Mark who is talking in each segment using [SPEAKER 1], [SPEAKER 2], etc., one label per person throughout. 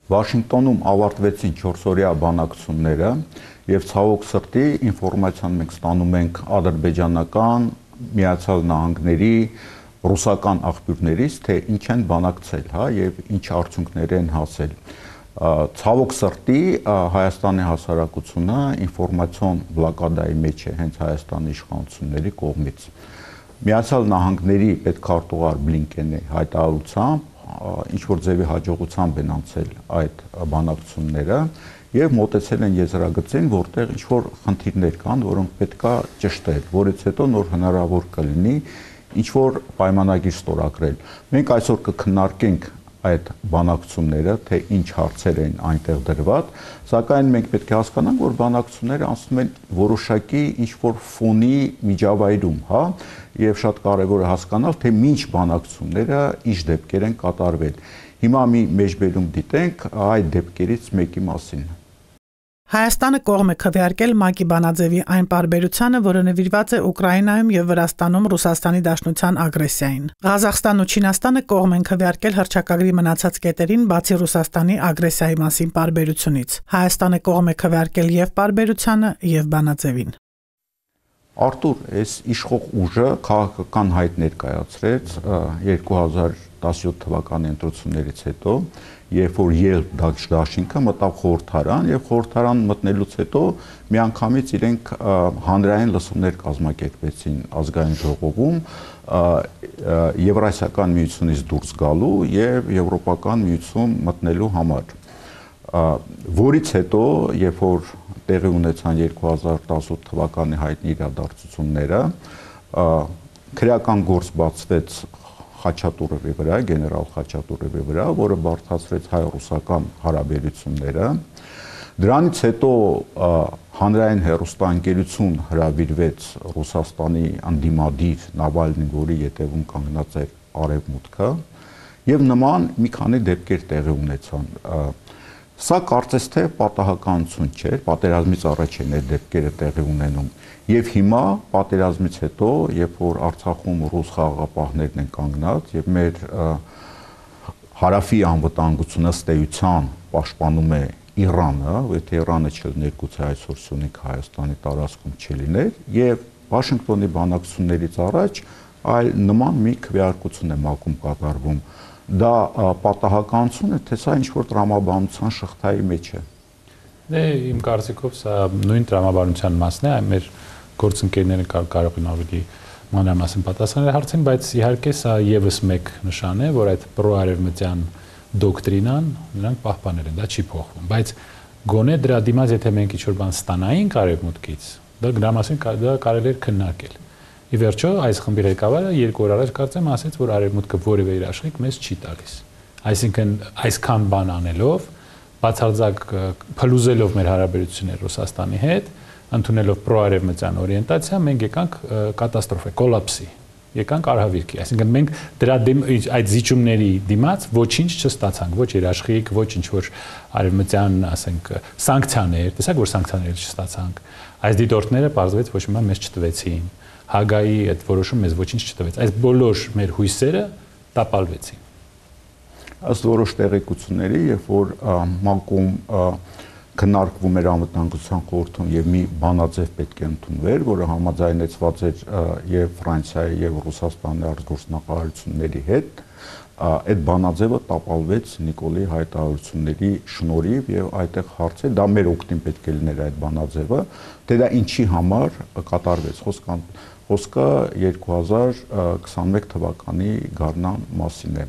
[SPEAKER 1] Վաշինգտոնում ավարտվեցին 4-օրյա բանակցությունները եւ ցավոք սրտի ինֆորմացիան մենք ստանում ենք ադրբեջանական, Միացյալ Նահանգների, ռուսական աղբյուրներից, թե ինչ են բանակցել, հա, եւ ինչ արդյունքներ են հասել։ Ցավոք սրտի Հայաստանի հասարակությունը ինֆորմացիոն բլոկադայի մեջ է հենց Հայաստանի իշխանությունների կողմից։ Միացյալ Նահանգների պետքարտուղար Բլինկենի հայտարարությամբ ինչ-որ ձևի հաջողությամբ են անցել այդ բանակցությունները եւ մոտեցել են եզրագծին, որտեղ ինչ-որ խնդիրներ կան, որոնք պետքա ճշտել, որից հետո նոր հնարավոր կլինի ինչ-որ պայմանագիր ստորագրել։ Մենք այսօր կքննարկենք այդ բանակցությունները, թե ինչ հարցեր են այնտեղ դրված, սակայն մենք պետք է հասկանանք, որ բանակցությունները անցնում են որոշակի ինչ-որ ֆոնի միջավայրում, հա, եւ շատ կարեւոր է հասկանալ, թե ինչ բանակցությունները ինչ դեպքեր են կատարվել։ Հիմա մի մեջբերում դիտենք այդ դեպքերից մեկի մասին։
[SPEAKER 2] Հայաստանը կողմ է քվեարկել ՄԱԿ-ի բանաձևի այն պարբերությանը, որը նվիրված է Ուկրաինայում եւ Վրաստանում Ռուսաստանի Դաշնության ագրեսիային։ Ղազախստանն ու Չինաստանը կողմ են քվեարկել հռչակագրի մնացած կետերին, բացի Ռուսաստանի ագրեսիայի մասին պարբերությունից։ Հայաստանը կողմ է քվեարկել եւ պարբերությանը եւ բանաձևին։
[SPEAKER 1] Արտուր, այս իշխող ուժը քաղաքական հայտ ներկայացրեց 2017 թվականի ընտրություններից հետո, երբ որ Դաշինքը մտավ խորհրդարան եւ խորհրդարան մտնելուց հետո միանգամից իրենք հանրային լսումներ կազմակերպեցին ազգային ժողովում Եվրասիական միությունից դուրս գալու եւ Եվրոպական միություն մտնելու համար, որից հետո, երբ որ տեղի ունեցան 2018 թվականի հայտնի իրադարձությունները, քրեական գործ բացվեց Խաչատուրովի վրա, գեներալ Խաչատուրովի վրա, որը բարդացրեց հայ-ռուսական հարաբերությունները։ Դրանից հետո հանրային հեռուստաընկերություն հրավիրվեց Ռուսաստանի անդիմադիր Նավալնին, որի ետևում կանգնած էր Արևմուտքը, եւ նման մի քանի դեպքեր տեղի ունեցան։ Սա կարծես թե պատահականություն չէր, պատերազմից առաջ են այդ դեպքերը տեղի ունենում։ Եվ հիմա պատերազմից հետո, երբ որ Արցախում ռուս խաղաղապահներն են կանգնած եւ մեր հարավի անվտանգությունը ըստ էության պաշտպանում է Իրանը, եթե Իրանը չլիներ, գուցե այսօր Սյունիք Հայաստանի տարածքում չլիներ, եւ Վաշինգտոնի բանակցություններից առաջ այլ նման մի քվեարկություն է ՄԱԿ-ում կատարվում։ Դա պատահականություն է, թե սա ինչ-որ տրամաբանության շղթայի մեջ է։
[SPEAKER 3] Դե իմ կարծիքով սա նույն տրամաբանության մասն է, մեր գործընկերները կարող են ավելի մանրամասն պատասխանել հարցին, բայց իհարկե սա եւս մեկ նշան է, որ այդ պրոարևմտյան դոկտրինան նրանք պահպանել են, դա չի փոխվում, բայց գոնե դրա դիմաց եթե մենք ինչ-որ բան ստանայինք արևմուտքից, դրա մասին դա կարելի էր քննարկել։ Ի վերջո, այս խմբի ղեկավարը 2 օր առաջ կարծեմ ասաց, որ արևմուտքը որևէ երաշխիք մեզ չի տալիս։ Այսինքն, այսքան բան անելով, բացարձակ փլուզելով մեր հարաբերությունները Ռուսաստանի հետ, ընդունելով պրոարևմտյան օրիենտացիա, մենք եկանք կատաստրոֆա, կոլապսի, եկանք արհավիրքի։ Այսինքն, մենք դրա այդ զիջումների դիմաց ոչինչ չստացանք, ոչ երաշխիք, ոչ ինչ-որ արևմտյան, ասենք, սանկցիաներ, տեսակ որ սանկցիաներ չստացանք։ Այս դիտորդները պարզվեց ոչ մի բան մեզ չտվեցին։ Հագայի այդ որոշում մեզ ոչինչ չտվեց։ Այս բոլոր մեր հույսերը տապալվեցին։
[SPEAKER 1] Ըստ որոշ տեղեկությունների, երբ որ ՄԱԿ-ում քննարկվում էր անվտանգության խորհրդում եւ մի բանաձև պետք է ընդունվեր, որը համաձայնեցված էր եւ Ֆրանսիայի եւ Ռուսաստանի արտգործնախարարությունների հետ, այդ բանաձևը տապալվեց Նիկոլի հայտարարությունների շնորհիվ եւ այդտեղ հարցը դա մեր օգտին պետք է լիներ այդ բանաձևը, թե դա ինչի համար կատարվեց, խոսքը 2021 թվականի գարնան մասին է։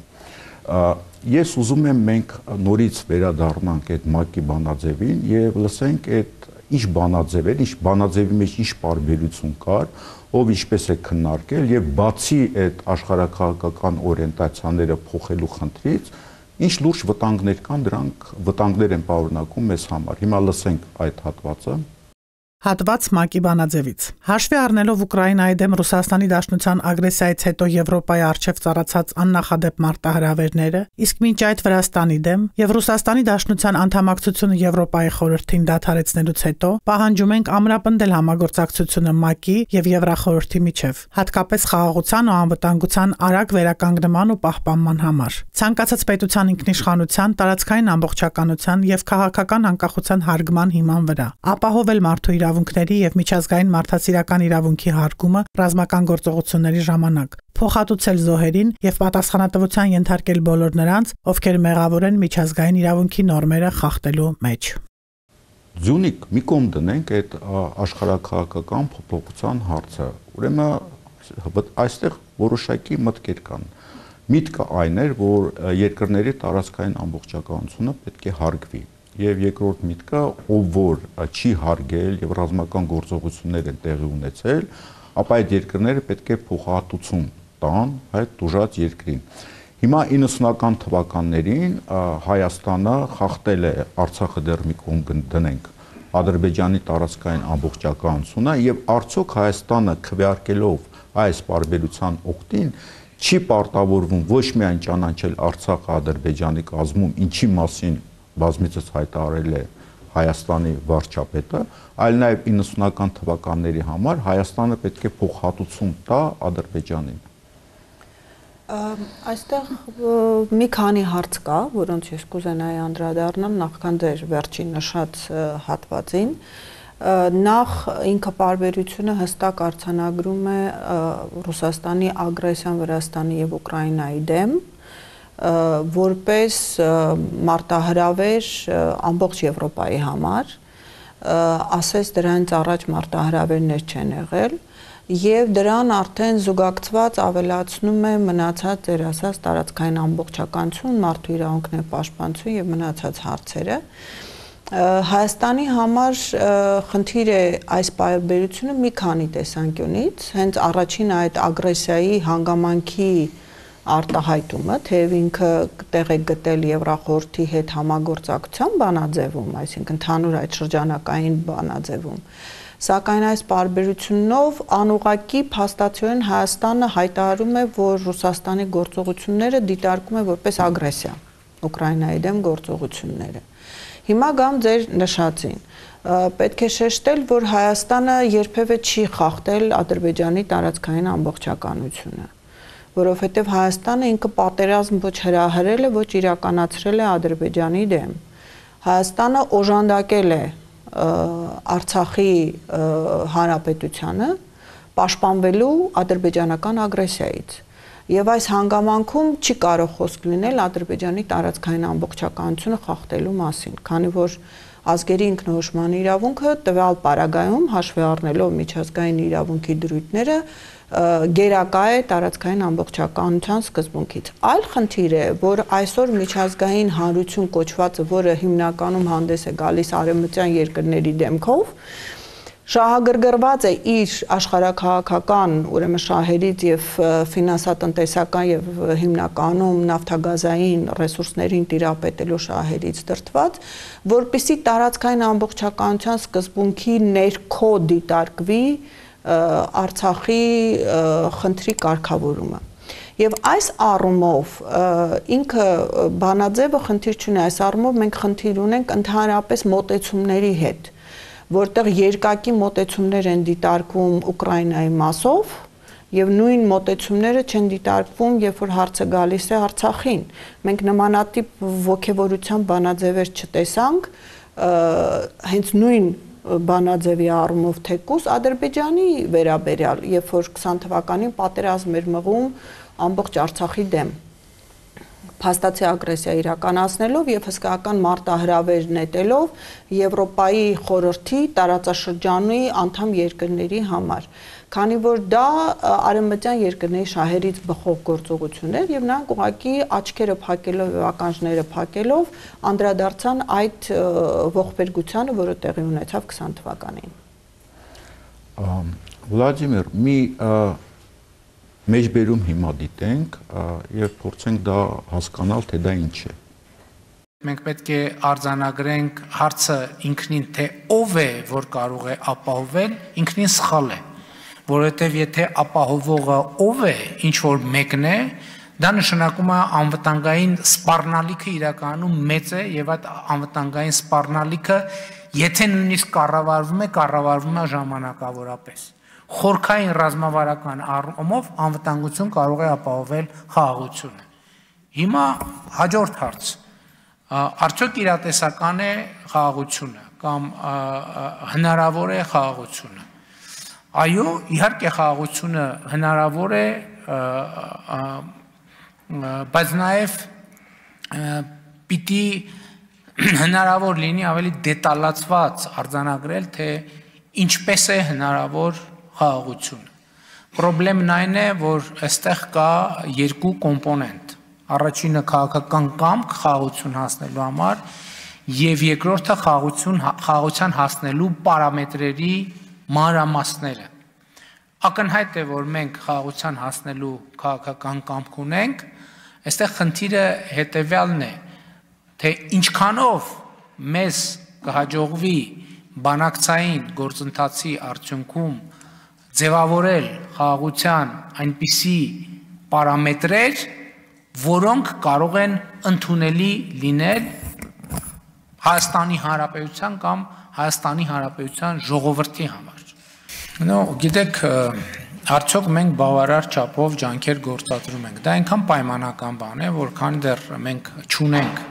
[SPEAKER 1] Ես ուզում եմ մենք նորից վերադառնանք այդ ՄԱԿ-ի բանաձևին եւ լսենք այդ ինչ բանաձև էր, ինչ բանաձևի մեջ ինչ պարբերություն կար, ով ինչպես է քննարկել եւ բացի այդ աշխարհակաղակական օրիենտացիաները փոխելու խնդրից, ինչ լուրջ վտանգներ կան, դրանք վտանգներ են պարունակում մեզ համար։ Հիմա լսենք այդ հատվածը։
[SPEAKER 2] Հատված ՄԱԿ-ի բանաձևից։ Հաշվի առնելով Ուկրաինայի դեմ Ռուսաստանի Դաշնության ագրեսիայից հետո Եվրոպայի առջև ծառացած աննախադեպ մարտահրավերները, իսկ մինչ այդ Վրաստանի դեմ եւ Ռուսաստանի Դաշնության անդամակցությունը Եվրոպայի խորհրդին դադարեցնելուց հետո, պահանջում ենք ամրապնդել համագործակցությունը ՄԱԿ-ի եւ Եվրախորհրդի միջև, հատկապես խաղաղության ու անվտանգության արագ վերականգնման ու պահպանման համար։ Ցանկացած պետության ինքնիշխանության, տարածքային ամբողջականության եւ քաղաքական անկախության հարգման հիման վրա, ապահովել մարդու իրավունքների եւ միջազգային մարդասիրական իրավունքի հարգումը ռազմական գործողությունների ժամանակ, փոխհատուցել զոհերին եւ պատասխանատվության ենթարկել բոլոր նրանց, ովքեր մեղավոր են միջազգային իրավունքի նորմերը խախտելու մեջ։
[SPEAKER 1] Ձյունիկ մի կողմ դնենք այդ աշխարհաքաղաքական փոփոխության հարցը։ Ուրեմն այստեղ որոշակի մտքեր կան։ Միտքը այն էր, որ երկրների տարածքային ամբողջականությունը պետք է հարգվի։ Եվ երկրորդ միտքը, ով որ չի հարգել եւ ռազմական գործողություններ են տեղի ունեցել, ապա այդ երկրները պետք է փոխհատուցում տան այդ դժուժած երկրին։ Հիմա 90-ական թվականներին Հայաստանը խախտել է Արցախը դեռ մի կողմ դնենք Ադրբեջանի տարածքային ամբողջականությունը եւ արդյոք Հայաստանը քվեարկելով այս բարբերության օգտին չի պարտավորվում ոչ միայն ճանաչել Արցախը Ադրբեջանի կազմում, ինչի մասին բազմիցս հայտարարել է Հայաստանի վարչապետը, այլ նաև 90-ական թվականների համար Հայաստանը պետք է փոխհատուցում տա Ադրբեջանին։
[SPEAKER 4] Այստեղ մի քանի հարց կա, որոնց ես կուզենայի անդրադառնալ նախքան դեր վերջին նշած հատվածին։ Նախ ինքը պարբերությունը հստակ արձանագրում է Ռուսաստանի ագրեսիան Վրաստանի եւ Ուկրաինայի դեմ, որպես մարտահրավեր ամբողջ Եվրոպայի համար, ասես դրանից առաջ մարտահրավերներ չեն եղել, եւ դրան արդեն զուգակցված ավելացնում է մնացած ձեր ասած տարածքային ամբողջականություն, մարդու իրավունքների պաշտպանություն եւ մնացած հարցերը։ Հայաստանի համար խնդիր է այս պայմանավորությունը մի քանի տեսանկյունից, հենց առաջին այդ ագրեսիայի հանգամանքի արտահայտումը, թեև ինքը տեղ է գտել Եվրախորհրդի հետ համագործակցության բանաձևում, այսինքն ընդհանուր այդ շրջանակային բանաձևում, սակայն այս պարբերությունով անուղղակի փաստացիորեն Հայաստանը հայտարարում է, որ Ռուսաստանի գործողությունները դիտարկում է որպես ագրեսիա, Ուկրաինայի դեմ գործողությունները։ Հիմա գամ ձեր նշածին։ Պետք է շեշտել, որ Հայաստանը երբևէ չի խախտել Ադրբեջանի տարածքային ամբողջականությունը, որովհետև Հայաստանը ինքը պատերազմ ոչ հրահրել է, ոչ իրականացրել է Ադրբեջանի դեմ։ Հայաստանը օժանդակել է Արցախի հանրապետությանը պաշտպանվելու ադրբեջանական ագրեսիայից։ Եվ այս հանգամանքում չի կարող խոսք լինել Ադրբեջանի տարածքային ամբողջականությունը խախտելու մասին, քանի որ ազգերի ինքնորոշման իրավունքը տվյալ պարագայում հաշվի առնելով միջազգային իրավունքի դրույթները գերակա է տարածքային ամբողջականության սկզբունքից։ Այլ խնդիր է, որ այսօր միջազգային հանրություն կոչվածը, որը հիմնականում հանդես է գալիս արևմտյան երկրների դեմքով, շահագրգռված է իր աշխարհաքաղաքական, ուրեմն շահերից եւ ֆինանսատնտեսական եւ հիմնականում նավթագազային ռեսուրսներին տիրապետելու շահերից դրդված, որպիսի տարածքային ամբողջականության սկզբունքի ներքո դիտարկվի Արցախի խնդրի կարգավորումը։ Եվ այս առումով ինքը բանաձևը խնդիր չունի, այս առումով մենք խնդիր ունենք ընդհանրապես մոտեցումների հետ, որտեղ երկակի մոտեցումներ են դիտարկվում Ուկրաինայի մասով եւ նույն մոտեցումները չեն դիտարկվում, երբ որ հարցը գալիս է Արցախին։ Մենք նմանատիպ ոգևորության բանաձևեր չտեսանք, հենց նույն բանաձևի առումով թեկուզ Ադրբեջանի վերաբերյալ, երբ որ 20 թվականին պատերազմ էր մղում ամբողջ Արցախի դեմ, փաստացի ագրեսիա իրականացնելով եւ հսկայական մարտահրավեր նետելով Եվրոպայի խորհրդի տարածաշրջանի անդամ երկրների համար, քանի որ դա արևմտյան երկրների շահերից բխող գործողություն էր եւ նրանք ուղղակի աչքերը փակելով եւ ականջները փակելով անդրադարձան այդ ողբերգությանը, որը տեղի ունեցավ 20 թվականին։
[SPEAKER 1] Վլադիմիր, մի մեջբերում հիմա դիտենք եւ փորձենք դա հասկանալ, թե դա ինչ է։
[SPEAKER 5] Մենք պետք է արձանագրենք հարցը ինքնին, թե ով է, որ կարող է ապահովել, ինքնին սխալ է, որովհետև եթե ապահովողը ով է, ինչ որ մեկն է, դա նշանակում է անվտանգային սպառնալիքը իրականում մեծ է եւ այդ անվտանգային սպառնալիքը, եթե նույնիսկ կառավարվում է ժամանակավորապես։ Խորքային ռազմավարական առումով անվտանգություն կարող է ապահովել խաղաղությունը։ Հիմա հաջորդ հարց. արդյոք իրատեսական է խաղաղությունը կամ հնարավոր է խաղաղությունը։ Այո, իհարկե խաղաղությունը հնարավոր է, բայց նաև պիտի հնարավոր լինի ավելի դետալացված արձանագրել, թե ինչպես է հնարավոր խաղաղությունը։ Պրոբլեմն այն է, որ այստեղ կա երկու կոմպոնենտ։ Առաջինը քաղաքական կամք խաղաղություն հասնելու համար եւ երկրորդը խաղաղության հասնելու պարամետրերի մանրամասները։ Ակնհայտ է, որ մենք խաղաղության հասնելու քաղաքական կամք ունենք, այստեղ խնդիրը հետեւյալն է, թե ինչքանով մեզ կհաջողվի բանակցային գործընթացի արդյունքում ձևավորել խաղաղության այնպիսի պարամետրեր, որոնք կարող են ընդունելի լինել Հայաստանի Հանրապետության կամ Հայաստանի Հանրապետության ժողովրդի համար։ Գիտեք, արդյոք մենք բավարար չափով ջանքեր գործադրում ենք։ Դա այնքան պայմանական բան է, որքան դեռ մենք չունենք,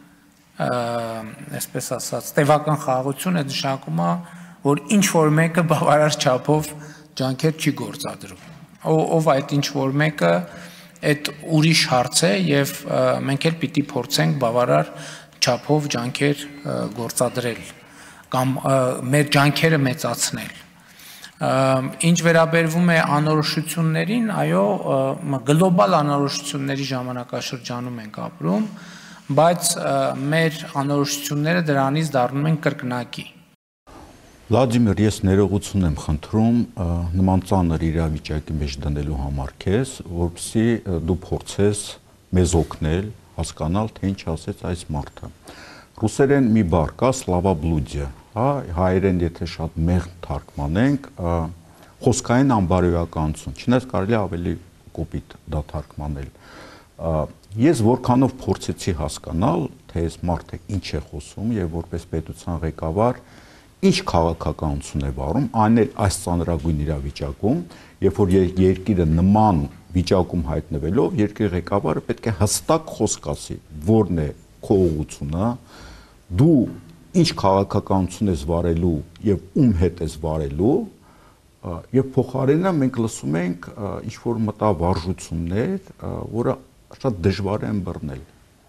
[SPEAKER 5] այսպես ասած, տևական խաղաղություն է նշանակում, որ ինչ որ մեկը բավարար չափով ջանքեր չի գործադրում։ Ով այդ ինչ որ մեկը այդ ուրիշ հարց է եւ մենք էլ պիտի փորձենք բավարար չափով ջանքեր գործադրել կամ մեր ջանքերը մեծացնել։ Ինչ վերաբերվում է անորոշություններին, այո, գլոբալ անորոշությունների ժամանակաշրջանում ենք ապրում, բայց մեր անորոշությունները դրանից դառնում են կրկնակի։
[SPEAKER 1] Վլադիմիր, ես ներողություն եմ խնդրում նման ծանր իրավիճակի մեջ դնելու համար քեզ, որպեսզի դու փորձես մեզ օգնել, հասկանալ, թե ինչ ասեց այս մարդը։ Ռուսերեն մի բառ կա, սլավաբլուդիա, հայերեն եթե շատ մեղմ թարգմանենք, խոսքային անբարոյականություն, չնայած կարելի ավելի կոպիտ դա թարգմանել։ Ես որքանով փորձեցի հասկանալ, թե այս մարդը ինչ է խոսում եւ որպես պետության ղեկավար ինչ քաղաքականություն է վարում, այն էլ այս ծանրագույն իրավիճակում, երբ որ երկիրը նման վիճակում հայտնվելով, երկրի ղեկավարը պետք է հստակ խոսք ասի, որն է քո ուղղությունը, դու ինչ քաղաքականություն ես վարելու եւ ում հետ ես վարելու, եւ փոխարենը մենք լսում ենք ինչ որ մտավարժություններ, որը շատ դժվար է ըմբռնել։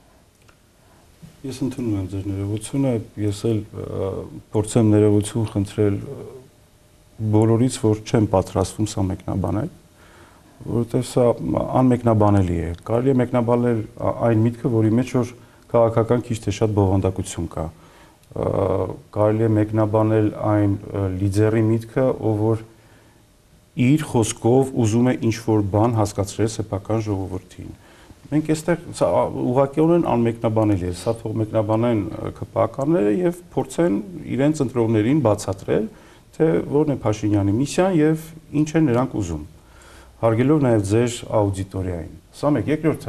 [SPEAKER 6] Ես ընդունում եմ ձեր ներողությունը, ես էլ փորձեմ ներողություն խնդրել բոլորից, որ չեմ պատրաստվում սա մեկնաբանել, որովհետև սա անմեկնաբանելի է։ Կարելի է մեկնաբանել այն միտքը, որի մեջ որ քաղաքական քիչ թե շատ բովանդակություն կա։ Կարելի է մեկնաբանել այն լիդերի միտքը, ով որ իր խոսքով ուզում է ինչ-որ բան հասկացրել սեփական ժողովրդին։ Մենք այստեղ ուղղակիորեն անմեկնաբանելի է, սա թող մեկնաբանեն ԿՊԱ-ականները եւ փորձեն իրենց ընտրողներին բացատրել, թե որն է Փաշինյանի միսիան եւ ինչ են նրանք ուզում։ Հարգելով նաեւ ձեր աուդիտորիային։ Սա մեկ, երկրորդը։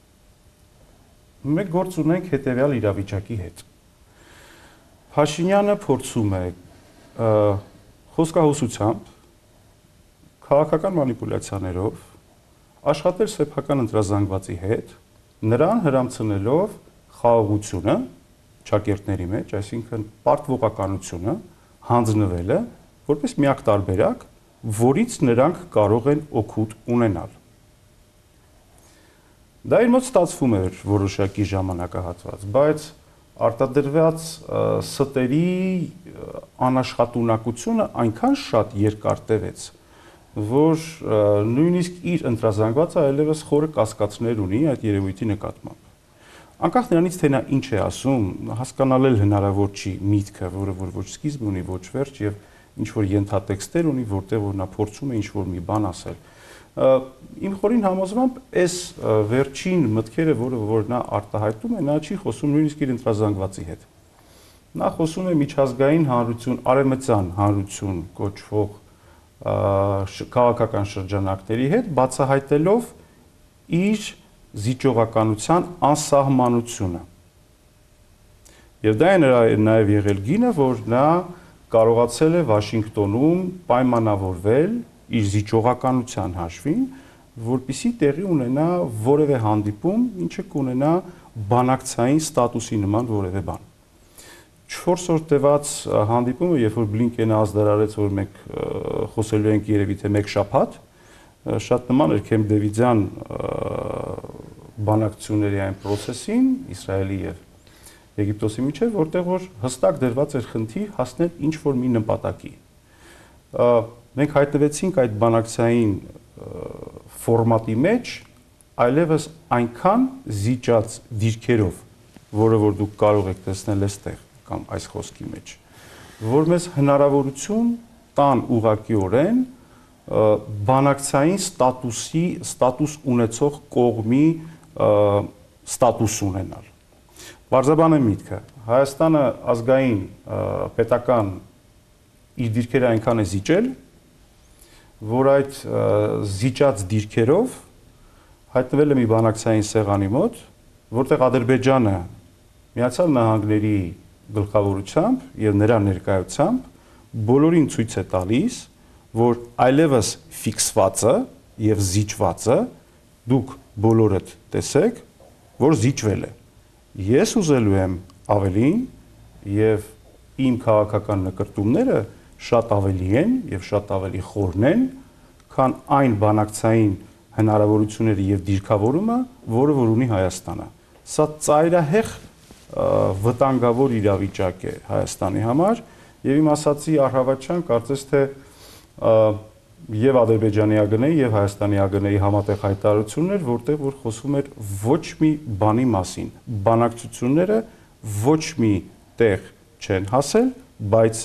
[SPEAKER 6] Մենք գործ ունենք հետեւյալ իրավիճակի հետ։ Փաշինյանը փորձում է խոսքահոսությամբ, քաղաքական մանիպուլյացիաներով աշխատել սեփական ընտրազանգվածի հետ, նրան հրամցնելով խաղաղությունը ճակերտների մեջ, այսինքն պարտվողականությունը, հանձնվելը, որպես միակ տարբերակ, որից նրանք կարող են օգուտ ունենալ։ Դա իր մոտ ստացվում էր որոշակի ժամանակահատված, բայց արտադրված ստերի անաշխատունակությունը այնքան շատ երկար տևեց, որ նույնիսկ իր ընտրազանգվածը այլևս խորը կասկածներ ունի այդ երևույթի նկատմամբ։ Անկախ նրանից, թե նա ինչ է ասում, հասկանալ էլ հնարավոր չի միտքը, որը որ ոչ սկիզբ ունի, ոչ վերջ եւ ինչ որ ենթատեքստեր ունի, որտեղ որ նա փորձում է ինչ որ մի բան ասել։ Իմ խորին համոզմամբ այս վերջին մտքերը, որ նա արտահայտում է, նա չի խոսում նույնիսկ իր ընտրազանգվածի հետ։ Նա խոսում է միջազգային հանրություն, արևմտյան հանրություն կոչվող քաղաքական շրջանակների հետ, բացահայտելով իր զիջողականության անսահմանությունը։ Եվ դա է նաև եղել գինը, որ նա կարողացել է Վաշինգտոնում պայմանավորվել իր զիջողականության հաշվին, որպեսզի տեղի ունենա որևէ հանդիպում, ինչը կունենա բանակցային ստատուսի նման որևէ բան։ 4 օր տևած հանդիպումը, երբ որ Բլինկենը ազդարարեց, որ մենք խոսելու ենք երևի թե մեկ շաբաթ, շատ նման էր Քեմփ Դեվիդյան բանակցությունների այն process-ին Իսրայելի եւ Եգիպտոսի միջև, որտեղ որ հստակ դրված էր խնդիր հասնել ինչ որ մի նպատակի։ Մենք հայտնվեցինք այդ բանակցային ֆորմատի մեջ, այլևս այնքան զիջած դիրքերով, որը որ դուք կարող եք տեսնել այստեղ կամ այս խոսքի մեջ, որ մեզ հնարավորություն տան ուղղակիորեն բանակցային ստատուս ունեցող կողմի ստատուս ունենալ։ Բարձրաբան է միտքը, Հայաստանը ազգային պետական իր դիրքերը այնքան է զիջել, որ այդ զիջած դիրքերով հայտնվել է մի բանակցային սեղանի մոտ, որտեղ Ադրբեջանը Միացյալ Նահանգների գլխավորությամբ եւ նրա ներկայությամբ բոլորին ցույց է տալիս, որ այլևս ֆիքսվածը եւ զիջվածը դուք բոլորդ տեսեք, որ զիջվել է։ Ես ուզելու եմ ավելին եւ իմ քաղաքական նկրտումները շատ ավելի են եւ շատ ավելի խորն են, քան այն բանակցային հնարավորությունները եւ դիրքավորումը, որը որ ունի Հայաստանը։ Սա ծայրահեղ վտանգավոր իրավիճակ է Հայաստանի համար եւ իմ ասացի առհավատչան կարծես թե եւ Ադրբեջանի ԱԳՆ-ի եւ Հայաստանի ԱԳՆ-ի համատեղ հայտարարություններ, որտեղ որ խոսվում էր ոչ մի բանի մասին։ Բանակցությունները ոչ մի տեղ չեն հասել, բայց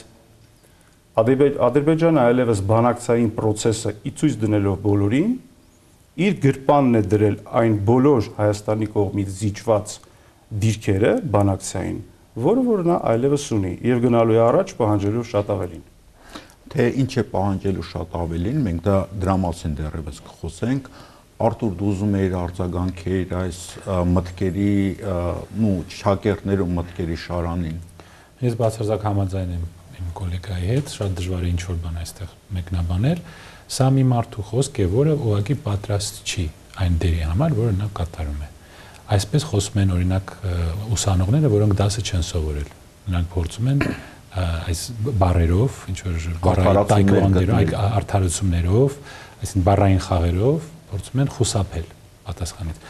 [SPEAKER 6] Ադրբեջանը այլևս բանակցային process-ը իցույց դնելով բոլորին, իր գրպանն է դրել այն բոլոր Հայաստանի կողմից զիջված դիրքերը բանակցային, որը որ նա այլևս ունի եւ գնալու է առաջ պահանջելով շատ ավելին։
[SPEAKER 1] Թե ինչ է պահանջելու շատ ավելին, մենք դրա մասին դեռևս կխոսենք։ Արտուր, դու ուզում ես արձագանքել այս մտքերի ու շակերտներու մտքերի շարանին։
[SPEAKER 3] Ես բացարձակ համաձայն եմ իմ գոլեգայի հետ, շատ դժվար է ինչ-որ բան այստեղ մեկնաբանել։ Սա մի մարդու խոսք է, որը ուղղակի պատրաստ չի այն դերի համար, որը նա կատարում է։ Այսպես խոսում են օրինակ ուսանողները, որոնք դասը չեն սովորել։ Նրանք փորձում են այս բառերով, ինչ-որ բառային արդարացումներով, այսինքն բառային խաղերով փորձում են խուսափել պատասխանից։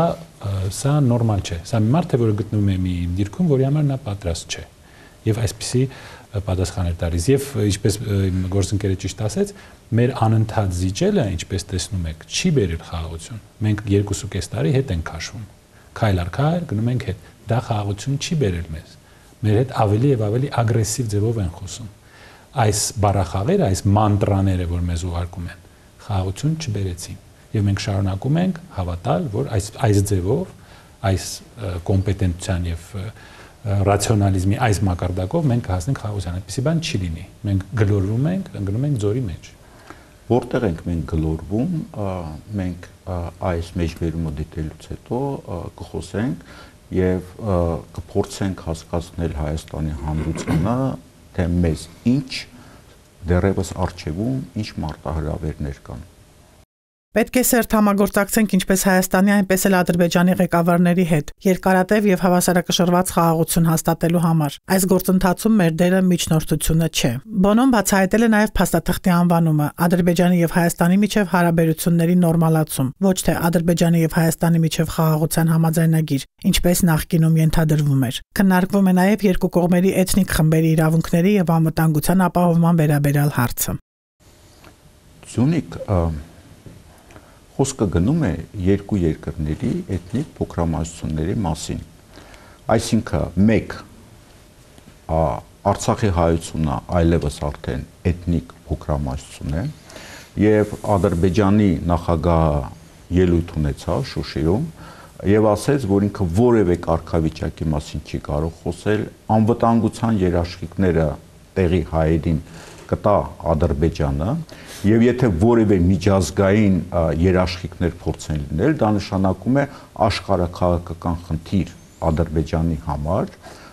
[SPEAKER 3] Սա նորմալ չէ։ Սա մի մարդ է, որը գտնվում է մի դիրքում, որի համար նա պատրաստ չէ։ Եվ այսպիսի պատասխաներ տալիս։ Եվ ինչպես գործընկերը ճիշտ ասեց, մեր անընդհատ զիջելը, ինչպես տեսնում եք, չի բերել խաղաղություն։ Մենք 2.5 տարի հետ ենք քաշվում։ Քայլ առ քայլ գնում ենք հետ։ Դա խաղաղություն չի բերել մեզ։ Մեր հետ ավելի եւ ավելի ագրեսիվ ձևով են խոսում։ Այս բառախաղերը, այս մանտրաները, որ մեզ ուղարկում են, խաղաղություն չբերեցին։ Եվ մենք շարունակում ենք հավատալ, որ այս ձևով, այս կոմպետենտության եւ ռացիոնալիզմի այս մակարդակով մենք հասնենք խաղաղության։ Այդպիսի բան չի լինի։ Մենք գլորվում ենք, ընկնում ենք ձորի մեջ։
[SPEAKER 1] Որտեղ ենք մենք գլորվում, մենք այս մեջբերումը դիտելուց հետո կխոսենք եւ կփորձենք հասկացնել Հայաստանի հանրությանը, թե մեզ ինչ դեռևս արժևում ինչ մարտահրավերներ կան։
[SPEAKER 2] Պետք է սերտ համագործակցենք ինչպես Հայաստանի, այնպես էլ Ադրբեջանի ղեկավարների հետ, երկարատև եւ հավասարակշռված խաղաղություն հաստատելու համար։ Այս գործընթացում մեր դերը միջնորդությունը չէ։ Բոնոն բացահայտել է նաեւ փաստաթղթի անվանումը՝ Ադրբեջանի եւ Հայաստանի միջև հարաբերությունների նորմալացում, ոչ թե Ադրբեջանի եւ Հայաստանի միջև խաղաղության համաձայնագիր, ինչպես նախկինում ենթադրվում էր։ Քննարկվում է նաեւ երկու կողմերի էթնիկ խմբերի իրավունքների եւ անվտանգության ապահովման վերաբերյալ հարցը։
[SPEAKER 1] Զունիկ խոսքը գնում է երկու երկրների էթնիկ փոքրամասնությունների մասին։ Այսինքն մեկ Արցախի հայությունը այլևս արդեն էթնիկ փոքրամասնություն է եւ Ադրբեջանի նախագահը ելույթ ունեցավ Շուշիում եւ ասաց, որ ինքը որևէ կարգավիճակի մասին չի կարող խոսել, անվտանգության երաշխիքները տեղի հայերին կտա Ադրբեջանը եւ եթե որևէ միջազգային երաշխիքներ փորձեն լինել, դա նշանակում է աշխարհաքաղաքական խնդիր Ադրբեջանի համար,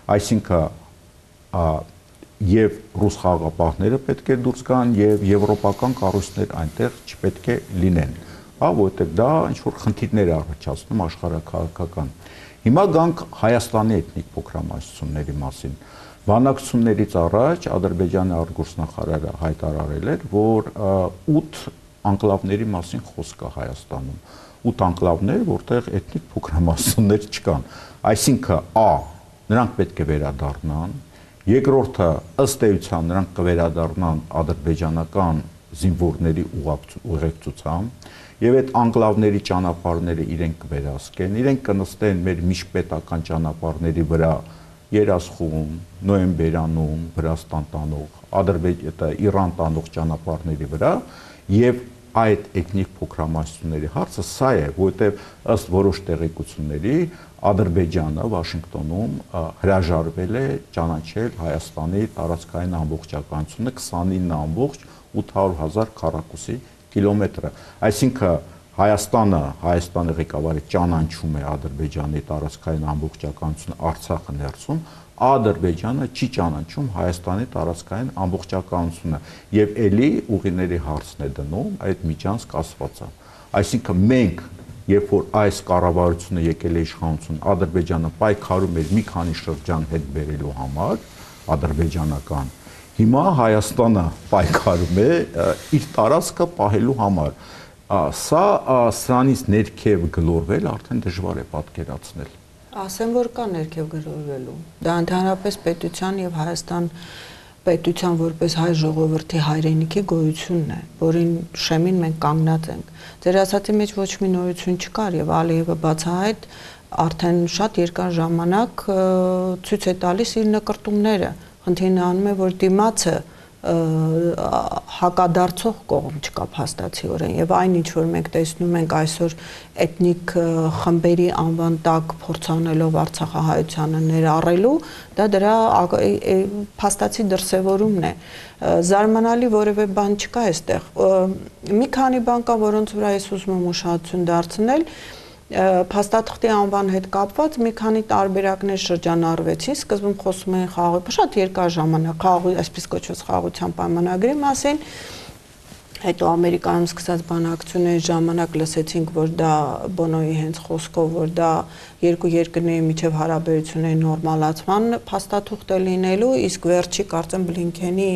[SPEAKER 1] այսինքն եւ ռուս խաղաղապահները պետք է դուրս գան եւ եվրոպական կառույցներ այնտեղ չպետք է լինեն, որովհետեւ դա ինչ որ խնդիրներ է առաջացնում աշխարհաքաղաքական։ Հիմա գանք Հայաստանի էթնիկ փոքրամասնությունների մասին։ Բանակցություններից առաջ Ադրբեջանի արտգործնախարարը հայտարարել էր, որ 8 անկլավների մասին խոսք կա Հայաստանում։ 8 անկլավներ, որտեղ էթնիկ փոքրամասնություններ չկան։ Այսինքն նրանք պետք է վերադառնան։ Երկրորդը ըստ էության նրանք կվերադառնան ադրբեջանական զինվորների ուղեկցությամբ եւ այդ անկլավների ճանապարհները իրենք կվերահսկեն, իրենք կնստեն մեր միջպետական ճանապարհների վրա Երասխում, Նոյեմբերանում, Վրաստան տանող, Իրան տանող ճանապարհների վրա եւ այդ էթնիկ փոքրամասնությունների հարցը սա է, որովհետեւ ըստ որոշ տեղեկությունների Ադրբեջանը Վաշինգտոնում հրաժարվել է ճանաչել Հայաստանի տարածքային ամբողջականությունը 29.800.000 քառակուսի կիլոմետրը, այսինքն Հայաստանի ղեկավարը ճանաչում է Ադրբեջանի տարածքային ամբողջականությունը Արցախը ներսում, Ադրբեջանը չի ճանաչում Հայաստանի տարածքային ամբողջականությունը եւ ելի ուղիների հարցն է դնում այդ միջանցք ասվածը։ Այսինքն մենք, երբ որ այս կառավարությունը եկել է իշխանություն, Ադրբեջանը պայքարում էր մի քանի շրջան հետ բերելու համար, ադրբեջանական, հիմա Հայաստանը պայքարում է իր տարածքը պահելու համար։ Սա սրանից ներքև գլորվել արդեն դժվար է պատկերացնել։
[SPEAKER 4] Ասեմ, որ կա ներքև գլորվելու։ Դա ընդհանրապես պետության եւ Հայաստան պետության որպես հայ ժողովրդի հայրենիքի գոյությունն է, որին շեմին մենք կանգնած ենք։ Ձեր ասածի մեջ ոչ մի նորություն չկար եւ Ալիևը բացահայտ արդեն շատ երկար ժամանակ ցույց է տալիս իր նկրտումները։ Խնդիրն անում է, որ դիմացը հակադարձող կողմ չկա փաստացիորեն եւ այն ինչ որ մենք տեսնում ենք այսօր էթնիկ խմբերի անվան տակ փորձանելով Արցախահայությանը ներառելու, դա դրա փաստացի դրսևորումն է։ Զարմանալի որևէ բան չկա այստեղ։ Մի քանի բան կա, որոնց վրա ես ուզում եմ ուշադրություն դարձնել։ Փաստաթղթի անվան հետ կապված մի քանի տարբերակներ շրջանառվեցին, սկզբում խոսում էին խաղաղ, շատ երկար ժամանակ խաղաղ, այսպես կոչված խաղաղության պայմանագրի մասին, հետո Ամերիկայում սկսած բանակցությունների ժամանակ լսեցինք, որ դա Բոնոյի հենց խոսքով, որ դա երկու երկրների միջև հարաբերությունների նորմալացման փաստաթուղթ է լինելու, իսկ վերջի կարծեմ Բլինքենի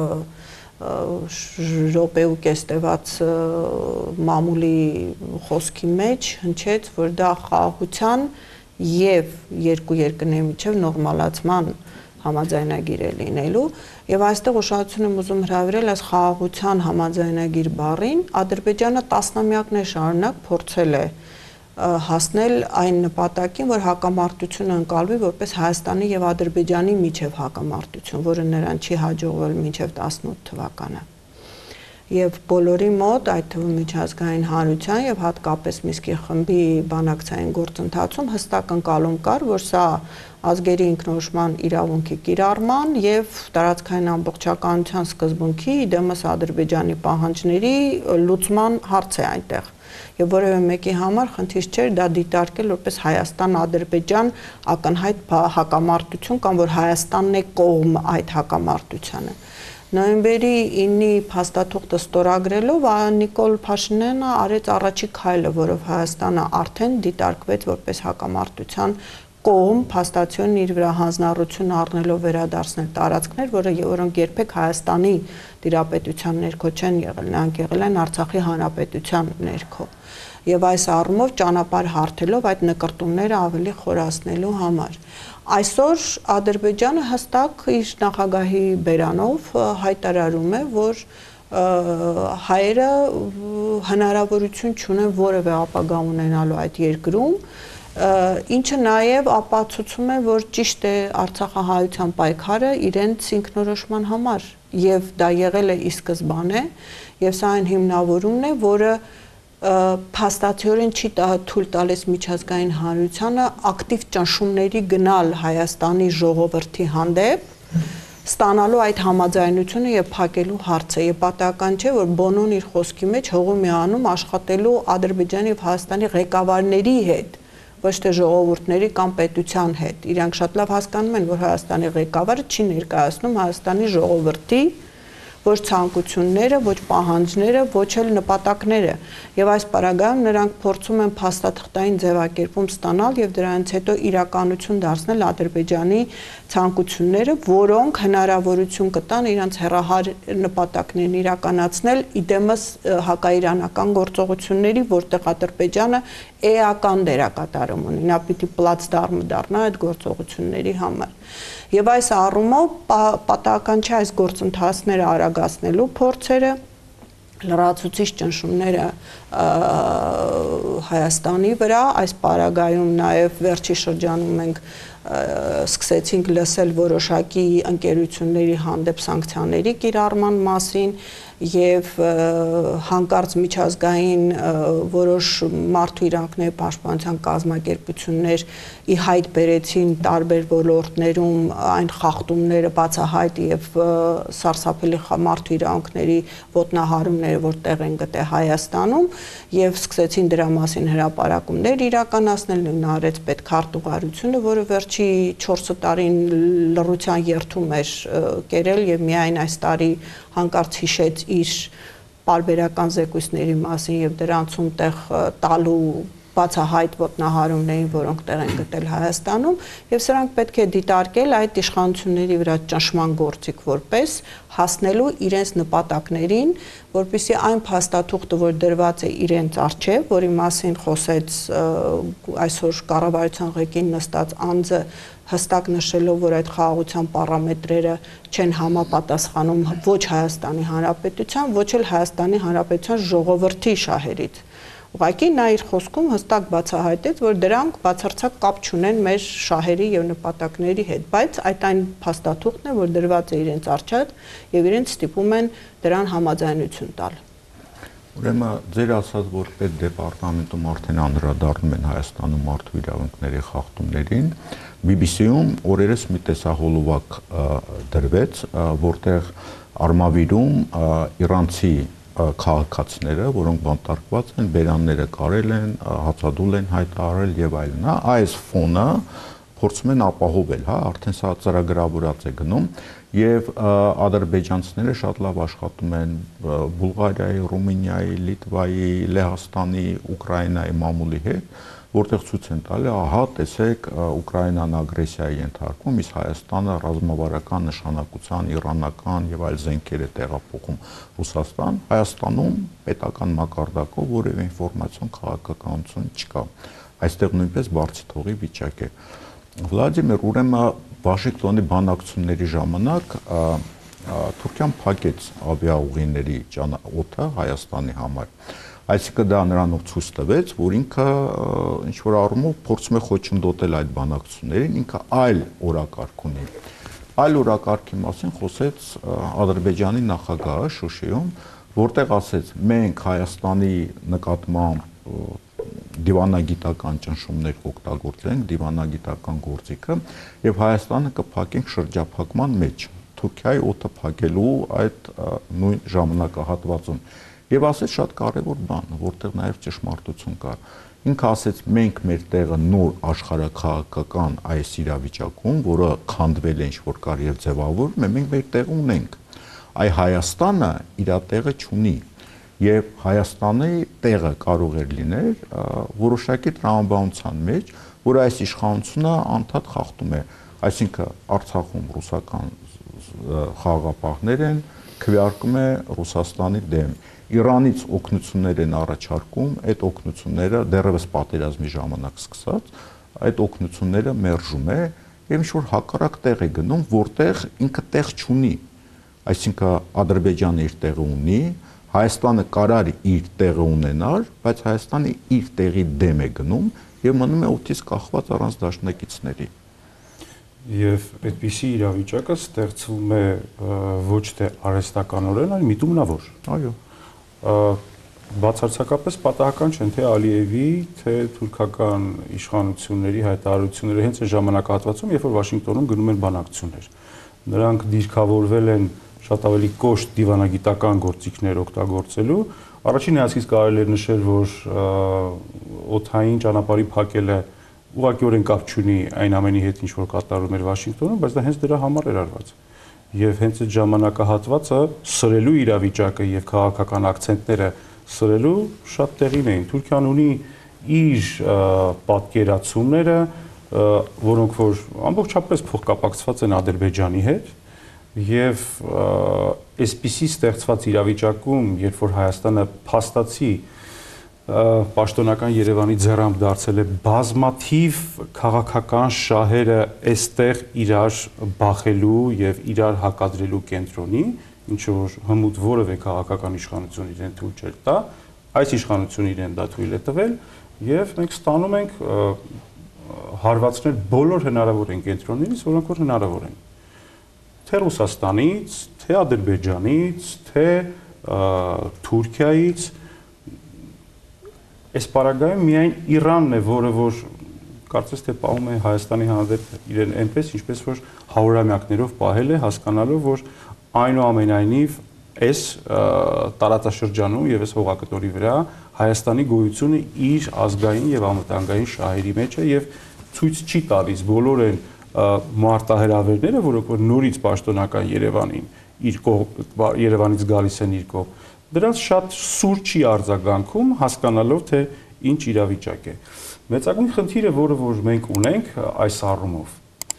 [SPEAKER 4] րոպե ու կես տևած մամուլի խոսքի մեջ հնչեց, որ դա խաղաղության եւ երկու երկրների միջև նորմալացման համաձայնագիր է լինելու եւ այստեղ ուշադրություն եմ ուզում հրավիրել այս խաղաղության համաձայնագիր բառին Ադրբեջանը տասնամյակներ շարունակ փորձել է հասնել այն նպատակին, որ հակամարտությունը ընկալվի որպես Հայաստանի եւ Ադրբեջանի միջև հակամարտություն, որը նրան չի հաջողվել մինչև 18 թվականը։ Եվ բոլորի մոտ, այդ թվում միջազգային հանրության եւ հատկապես Միսկի խմբի բանակցային գործընթացում հստակ ընկալում կար, որ սա ազգերի ինքնորոշման իրավունքի կիրառման եւ տարածքային ամբողջականության սկզբունքի դեմս Ադրբեջանի պահանջների լուծման հարց է այնտեղ։ Եվ որևէ մեկի համար խնդիր չէր դա դիտարկել որպես Հայաստան-Ադրբեջան ակնհայտ հակամարտություն կամ որ Հայաստանն է կողմ այդ հակամարտությանը։ Նոյեմբերի 9-ի փաստաթուղթը ստորագրելով Նիկոլ Փաշինյանը արեց առաջի քայլը, որով Հայաստանը արդեն դիտարկվեց որպես հակամարտության կողմ փաստացիորեն իր վրա հանձնառություն առնելով վերադարձնել տարածքներ, որոնք երբեք Հայաստանի տիրապետության ներքո չեն եղել, նրանք եղել են Արցախի հանրապետության ներքո։ Եվ այս առումով ճանապարհ հարթելով այդ նկրտումները ավելի խորացնելու համար։ Այսօր Ադրբեջանը հստակ իր նախագահի բերանով հայտարարում է, որ հայերը հնարավորություն չունեն որևէ ապագա ունենալու այդ երկրում, Ինչը նաև ապացուցում է, որ ճիշտ է Արցախահայության պայքարը իրենց ինքնորոշման համար եւ դա եղել է ի սկզբանե եւ սա այն հիմնավորումն է, որը փաստացիորեն չի թույլ տալիս միջազգային հանրությանը ակտիվ ճնշումների գնալ Հայաստանի ժողովրդի հանդեպ, ստանալու այդ համաձայնությունը եւ փակելու հարցը։ Եվ պատահական չէ, որ Բոնոն իր խոսքի մեջ հողում է անում աշխատելու Ադրբեջանի եւ Հայաստանի ղեկավարների հետ, ոչ թե ժողովուրդների կամ պետության հետ։ Իրանք շատ լավ հասկանում են, որ Հայաստանի ղեկավարը չի ներկայացնում Հայաստանի ժողովրդի ոչ ցանկությունները, ոչ պահանջները, ոչ էլ նպատակները։ Եվ այս պարագայում նրանք փորձում են փաստաթղթային ձևակերպում ստանալ եւ դրանից հետո իրականություն դարձնել Ադրբեջանի ցանկությունները, որոնք հնարավորություն կտան իրանց հեռահար նպատակներն իրականացնել իդեմս հակաիրանական գործողությունների, որտեղ Ադրբեջանը էական դերակատարում ունի, նա պիտի պլացդարմ դառնա այդ գործողությունների համար։ Եվ այս առումով պատահական չէ այս գործընթացները արագացնելու փորձերը, լրացուցիչ ճնշումները Հայաստանի վրա, այս պարագայում նաև վերջի շրջանում մենք սկսեցինք լսել որոշակի ընկերությունների հանդեպ սանկցիաների կիրառման մասին եւ հանկարծ միջազգային որոշ մարդու իրավունքների պաշտպանության կազմակերպություններ ի հայտ բերեցին տարբեր ոլորտներում այն խախտումները բացահայտ եւ սարսափելի մարդու իրավունքների ոտնահարումները, որ տեղ են գտել Հայաստանում եւ սկսեցին դրա մասին հրապարակումներ իրականացնել, նույն արեց պետքարտուղարությունը, որը վերջի 4 տարին լռության երթում էր կերել եւ միայն այս տարի հանկարծ հիշեց իր պարբերական զեկույցների մասին եւ դրանցում տեղ տալու բացահայտ ոտնահարումներին, որոնք տեղ են գտել Հայաստանում, եւ սրանք պետք է դիտարկել այդ իշխանությունների վրա ճնշման գործիք որպես հասնելու իրենց նպատակներին, որպեսզի այն փաստաթուղթը, որ դրված է իրենց առջև, որի մասին խոսեց այսօր կառավարության ղեկին նստած անձը, հստակ նշելով, որ այդ խաղաղության պարամետրերը չեն համապատասխանում ոչ Հայաստանի Հանրապետության, ոչ էլ Հայաստանի Հանրապետության ժողովրդի շահերից։ Ուղղակի նա իր խոսքում հստակ բացահայտեց, որ դրանք բացարձակ կապ չունեն մեր շահերի եւ նպատակների հետ, բայց այդ այն փաստաթուղթն է, որ դրված է իրենց առջև եւ իրենց ստիպում են դրան համաձայնություն տալ։
[SPEAKER 1] Ուրեմն ձեր ասած, որ պետդեպարտամենտում արդեն անդրադառնում են Հայաստանում մարդու իրավունքների խախտումներին, BBC-ում օրերս մի տեսահոլովակ դրվեց, որտեղ Արմավիրում իրանցի քաղաքացիները, որոնք բանտարկված են, բերանները կարել են, հացադուլ են հայտարարել եւ այլն, հա, այս ֆոնը փորձում են ապահովել, հա, արդեն սա ծրագրավորած է գնում եւ ադրբեջանցիները շատ լավ աշխատում են Բուլղարիայի, Ռումինիայի, Լիտվայի, Լեհաստանի, Ուկրաինայի մամուլի հետ, որտեղ ցույց են տալի, ահա, տեսեք, Ուկրաինան ագրեսիայի ենթարկվում, իսկ Հայաստանը ռազմավարական նշանակության իրանական եւ այլ զենքեր է տեղափոխում Ռուսաստան, Հայաստանում պետական մակարդակով որևէ ինֆորմացիոն քաղաքականություն չկա։ Այստեղ նույնպես բարձր թողի վիճակ է։ Վլադիմիր, ուրեմն Վաշինգտոնի բանակցությունների ժամանակ Թուրքիան փակեց ավիաուղիների օդը Հայաստանի համար։ Այսինքն դա նրանով ցույց տվեց, որ ինքը ինչ որ առումով փորձում է խոչընդոտել այդ բանակցություններին, ինքը այլ օրակարգ ունի։ Այլ օրակարգի մասին խոսեց Ադրբեջանի նախագահը Շուշիում, որտեղ ասեց. մենք Հայաստանի նկատմամբ դիվանագիտական ճնշումներ կօգտագործենք, դիվանագիտական գործիքը, եւ Հայաստանը կփակենք շրջափակման մեջ, Թուրքիայի օդը փակելու այդ նույն ժամանակահատվածում։ Եվ ասեց շատ կարևոր բան, որտեղ նաև ճշմարտություն կար։ Ինքը ասեց, մենք մեր տեղը նոր աշխարհաքաղաքական այս իրավիճակում, որը քանդվել է ինչ-որ կար եւ ձևավորվում է, մենք մեր տեղը ունենք։ Այ Հայաստանը իր տեղը չունի։ Եվ Հայաստանի տեղը կարող էր լինել որոշակի տրամաբանության մեջ, որ այս իշխանությունը անդադ խախտում է, այսինքն Արցախում ռուսական խաղաղապահներ են, քվեարկում է Ռուսաստանի դեմ։ Իրանից օգնություններ են առաջարկում, այդ օգնությունները դեռևս պատերազմի ժամանակ սկսած, այդ օգնությունները մերժում է եւ ինչ որ հակառակ տեղ է գնում, որտեղ ինքը տեղ չունի։ Այսինքն Ադրբեջանը իր տեղը ունի, Հայաստանը կարար իր տեղը ունենար, բայց Հայաստանը իր տեղի դեմ է գնում եւ մնում է օդից կախված առանց դաշնակիցների։
[SPEAKER 6] Եվ այդպիսի իրավիճակը ստեղծվում է ոչ թե արհեստականորեն, այլ միտումնավոր։
[SPEAKER 1] Այո։
[SPEAKER 6] Բացարձակապես պատահական չեն թե Ալիևի, թե թուրքական իշխանությունների հայտարարությունները հենց այն ժամանակահատվածում, երբ որ Վաշինգտոնում գնում են բանակցություններ։ Նրանք դիրքավորվել են շատ ավելի կոշտ դիվանագիտական գործիքներ օգտագործելու։ Առաջին հայացքից կարելի է նշել, որ օդային ճանապարհի փակելը ուղղակիորեն կապ չունի այն ամենի հետ, ինչ որ կատարում էր Վաշինգտոնում, բայց դա հենց դրա համար էր արված։ Եվ հենց այդ ժամանակահատվածը սրելու իրավիճակը եւ քաղաքական акցենտները սրելու շատ տեղին էին։ Թուրքիան ունի իր պատկերացումները, որոնք որ ամբողջապես փոխկապակցված են Ադրբեջանի հետ, եւ այսպիսի ստեղծված իրավիճակում, երբ որ Հայաստանը փաստացի պաշտոնական Երևանի ձեռամբ դարձել է բազմաթիվ քաղաքական շահերը այստեղ իրար բախելու եւ իրար հակադրելու կենտրոնի, ինչը որ հմուտ որևէ քաղաքական իշխանություն իրեն թույլ չէր տա, այս իշխանությունը իրեն դա թույլ է տվել եւ մենք ստանում ենք հարվածներ բոլոր հնարավոր են կենտրոններից, որոնք որ հնարավոր են։ Թե Ռուսաստանից, թե Ադրբեջանից, թե Թուրքիայից, այս պարագայում միայն Իրանն է, որը որ կարծես թե պահում է Հայաստանի հանդեպ իրեն այնպես, ինչպես որ հարյուրամյակներով պահել է, հասկանալով, որ այնուամենայնիվ այս տարածաշրջանում եւ այս հողակտորի վրա Հայաստանի գոյությունը իր ազգային եւ անվտանգային շահերի մեջ է եւ ցույց չի տալիս բոլոր այն մարտահրավերները, որոնք որ նորից պաշտոնական Երևանին իր Երևանից գալիս են իր կողմ, դրանց շատ սուր չի արձագանքում, հասկանալով թե ինչ իրավիճակ է։ Մեծագույն խնդիրը, որը որ մենք ունենք այս առումով,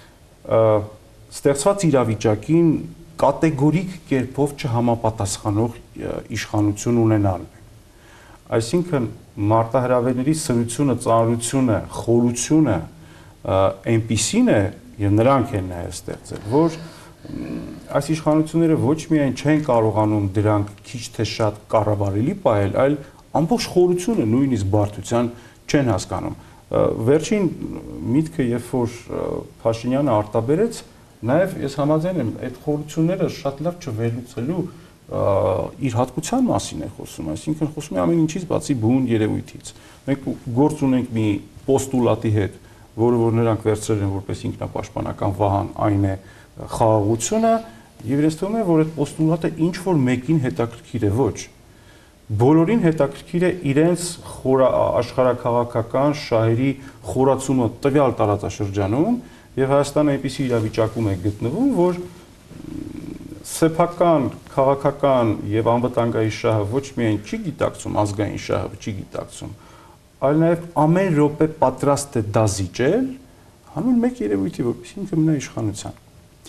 [SPEAKER 6] ստեղծված իրավիճակին կատեգորիկ կերպով չհամապատասխանող իշխանություն ունենալն է։ Այսինքն մարտահրավերների սրությունը, ծանրությունը, խորությունը այնպիսին է եւ նրանք են նաեւ ստեղծել, որ այս իշխանությունները ոչ միայն չեն կարողանում դրանք քիչ թե շատ կառավարելի պահել, այլ ամբողջ խորությունը նույնիսկ բարդության չեն հասկանում։ Վերջին միտքը, երբ որ Փաշինյանը արտաբերեց, նաեւ ես համաձայն եմ, այդ խորությունները շատ լավ չվերլուծելու իր հատկության մասին է խոսում, այսինքն խոսում է ամեն ինչից բացի բուն երևույթից։ Մենք գործ ունենք մի պոստուլատի հետ, որը որ նրանք վերցրել են որպես ինքնապաշտպանական վահան, այն է խաղաղությունը, եւ իրենց թվում է, որ այդ պոստուլատը ինչ որ մեկին հետաքրքիր է, ոչ։ Բոլորին հետաքրքիր է իրենց աշխարհակաղակական շահերի խորացումը տվյալ տարածաշրջանում, եւ Հայաստանը այնպիսի իրավիճակում է գտնվում, որ սեփական, քաղաքական եւ անվտանգային շահը ոչ միայն չի գիտակցում, ազգային շահը չի գիտակցում, այլ նաեւ ամեն րոպե պատրաստ է դա զիջել, հանուն մեկ երևույթի, որպեսզի ինքը մնա իշխանության։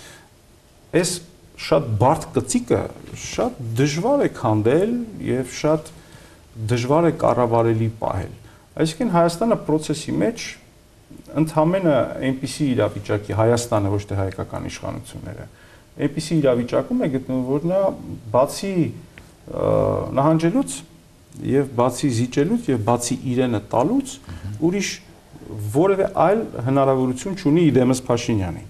[SPEAKER 6] Այս շատ բարդ կծիկը շատ դժվար է քանդել եւ շատ դժվար է կառավարելի պահել։ Այսինքն Հայաստանը process-ի մեջ ընդհանրապես այնպիսի իրավիճակի Հայաստանը ոչ թե հայկական իշխանությունները այնպիսի իրավիճակում է գտնվում, որ նա բացի նահանջելուց եւ բացի զիջելուց եւ բացի իրենը տալուց ուրիշ որևէ այլ հնարավորություն չունի իդեմս Փաշինյանի։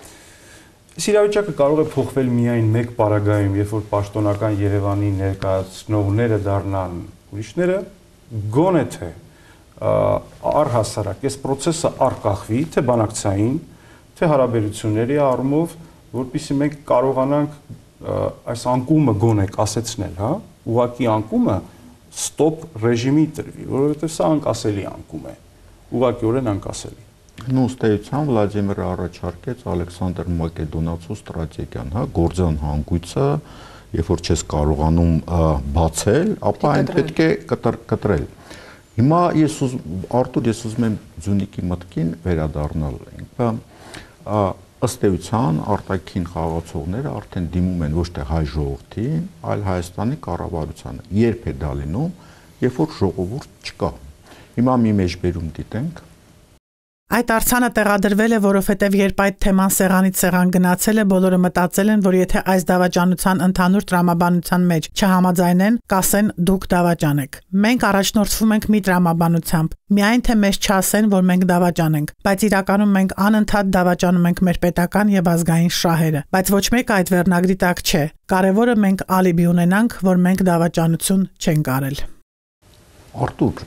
[SPEAKER 6] Այս իրավիճակը կարող է փոխվել միայն մեկ պարագայում, երբ որ պաշտոնական Երևանի ներկայացնողները դառնան ուրիշները, գոնե թե առհասարակ այս process-ը արկախվի, թե բանակցային, թե հարաբերությունների առումով, որպեսզի մենք կարողանանք այս անկումը գոնե կասեցնել, հա, ուղղակի անկումը ստոպ ռեժիմի տրվի, որովհետև սա անկասելի անկում է, ուղղակիորեն անկասելի։
[SPEAKER 1] Ըստ էության Վլադիմիրը առաջարկեց Ալեքսանդր Մակեդոնացու ստրատեգիան, հա, գործան հանգույցը, երբ որ չես կարողանում բացել, ապա այն պետք է կտրել։ Հիմա Արտուր, ես ուզում եմ Ձյունիքի մտքին վերադառնալ։ Ըստ էության արտաքին խաղացողները արդեն դիմում են ոչ թե հայ ժողովրդին, այլ Հայաստանի կառավարությանը։ Երբ է դա լինում, երբ որ ժողովուրդ չկա։ Հիմա մի մեջբերում դիտենք
[SPEAKER 2] Այդ արձանը տեղադրվել է, որովհետև երբ այդ թեման սեղանից սեղան գնացել է, բոլորը մտածել են, որ եթե այս դավաճանության ընդհանուր տրամաբանության մեջ չհամաձայնեն, կասեն դուք դավաճան եք։ Մենք առաջնորդվում ենք մի տրամաբանությամբ, միայն թե մեզ չասեն, որ մենք դավաճան ենք, բայց իրականում մենք անընդհատ դավաճանում ենք մեր պետական եւ ազգային շահերը, բայց ոչ մեկը այդ վերնագրի տակ չէ։ Կարևորը մենք ալիբի ունենանք, որ մենք դավաճանություն չենք արել։
[SPEAKER 1] Արտուր,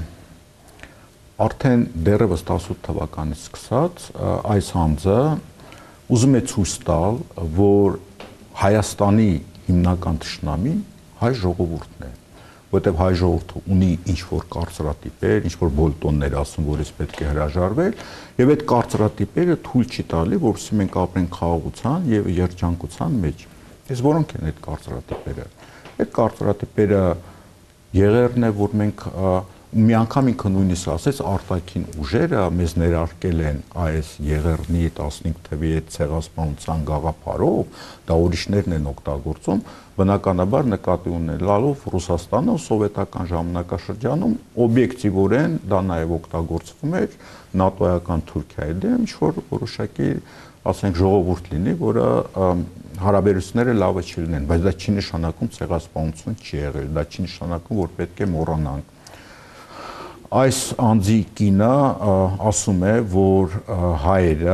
[SPEAKER 1] արդեն դեռևս 18 թվականից սկսած այս անձը ուզում է ցույց տալ, որ Հայաստանի հիմնական թշնամին հայ ժողովուրդն է, որտեղ հայ ժողովուրդը ունի ինչ-որ կարծրատիպեր, ինչ-որ բոլտոններ ասում, որից պետք է հրաժարվել, եւ այդ կարծրատիպերը թույլ չի տալի, որովհետեւ մենք ապրենք խաղաղության եւ երջանկության մեջ։ Իսկ որոնք են այդ կարծրատիպերը։ Այդ կարծրատիպերը եղերն է, որ մենք մի անգամ ինքը նույնիսկ ասեց արտաքին ուժերը մեզ ներարկել են այս եղերնի 15 թվի այդ ցեղասպանության գաղափարով, դա ուրիշներն են օգտագործում, բնականաբար նկատի ունենալով Ռուսաստանը սովետական ժամանակաշրջանում օբյեկտիվորեն դա նաև օգտագործվում էր նատոյական Թուրքիայի դեմ, ինչ-որ որոշակի ասենք ժողովուրդ լինի, որը հարաբերությունները լավը չլինեն, բայց դա չի նշանակում ցեղասպանություն չի եղել, դա չի նշանակում, որ պետք է մոռանանք։ Այս անձի կինը ասում է, որ հայերը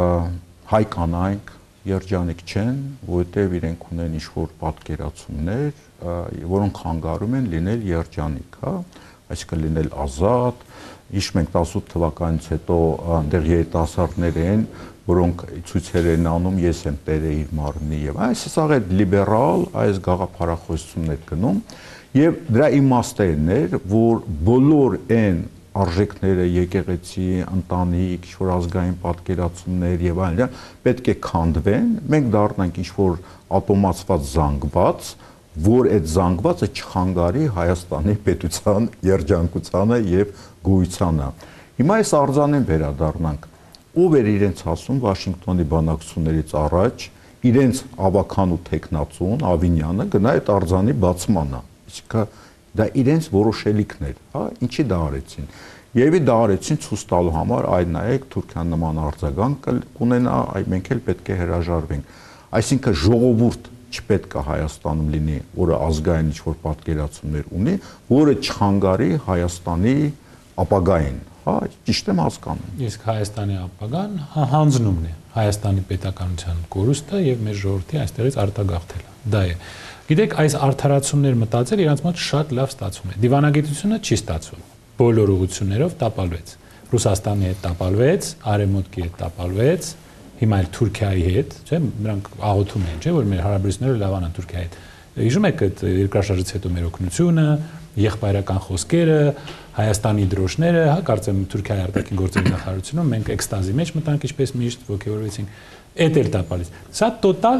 [SPEAKER 1] հայ կանայք երջանիկ չեն, որովհետև իրենք ունեն ինչ-որ պատկերացումներ, որոնք խանգարում են լինել երջանիկ, հա, այսինքն լինել ազատ, հիշում ենք 18 թվականից հետո այնտեղ երիտասարդներ են, որոնք ցույցեր են անում, ես եմ տերը իր մարմնի եւ այս այդ լիբերալ այս գաղափարախոսությունն է գնում եւ դրա իմաստերն էր, որ բոլոր այն արժեքները, եկեղեցի, ընտանիք, ինչ-որ ազգային պատկերացումներ եւ այլն, պետք է քանդվեն, մենք դառնանք ինչ-որ ատոմացված զանգված, որ այդ զանգվածը չխանգարի Հայաստանի պետության երջանկությանը եւ գոյությանը։ Հիմա այս արձանին վերադառնանք։ Ով էր իրենց ասում Վաշինգտոնի բանակցություններից առաջ, իրենց ավական ու տեխնացուն Ավինյանը գնա այդ արձանի բացմանը։ Իսկ դա իրենց որոշելիքն էր, հա, ինչի դա արեցին։ Եվի դա արեցին ցույց տալու համար, այ նայեք Թուրքիան նման արձագանք կունենա, այ մենք էլ պետք է հրաժարվենք։ Այսինքն ժողովուրդ չպետք է Հայաստանում լինի, որը ազգային ինչ-որ պատկերացումներ ունի, որը չխանգարի Հայաստանի ապագային, հա, ճիշտ եմ հասկանում։
[SPEAKER 3] Իսկ Հայաստանի ապագան հանձնումն է, Հայաստանի պետականության կորուստը եւ մեր ժողովրդի այստեղից արտագաղթելը։ Դա է։ Գիտեք, այս արդարացումներ մտածել իրանց մոտ շատ լավ ստացվում է։ Դիվանագիտությունը չի ստացվում։ Բոլոր ուղղություններով տապալվեց։ Ռուսաստանի հետ տապալվեց, Արևմուտքի հետ տապալվեց, հիմա էլ Թուրքիայի հետ, չէ՞, նրանք աղոթում են, չէ՞, որ մեր հարաբերությունները լավանան Թուրքիայի հետ։ Հիշում եք այդ երկրաշարժից հետո մեր օգնությունը, եղբայրական խոսքերը, Հայաստանի դրոշները, հա, կարծեմ Թուրքիայի արտաքին գործերի նախարարությունում մենք էքստազի մեջ մտանք, ինչպես միշտ ոգևորվեցինք։ Էդ էլ տապալից։ Սա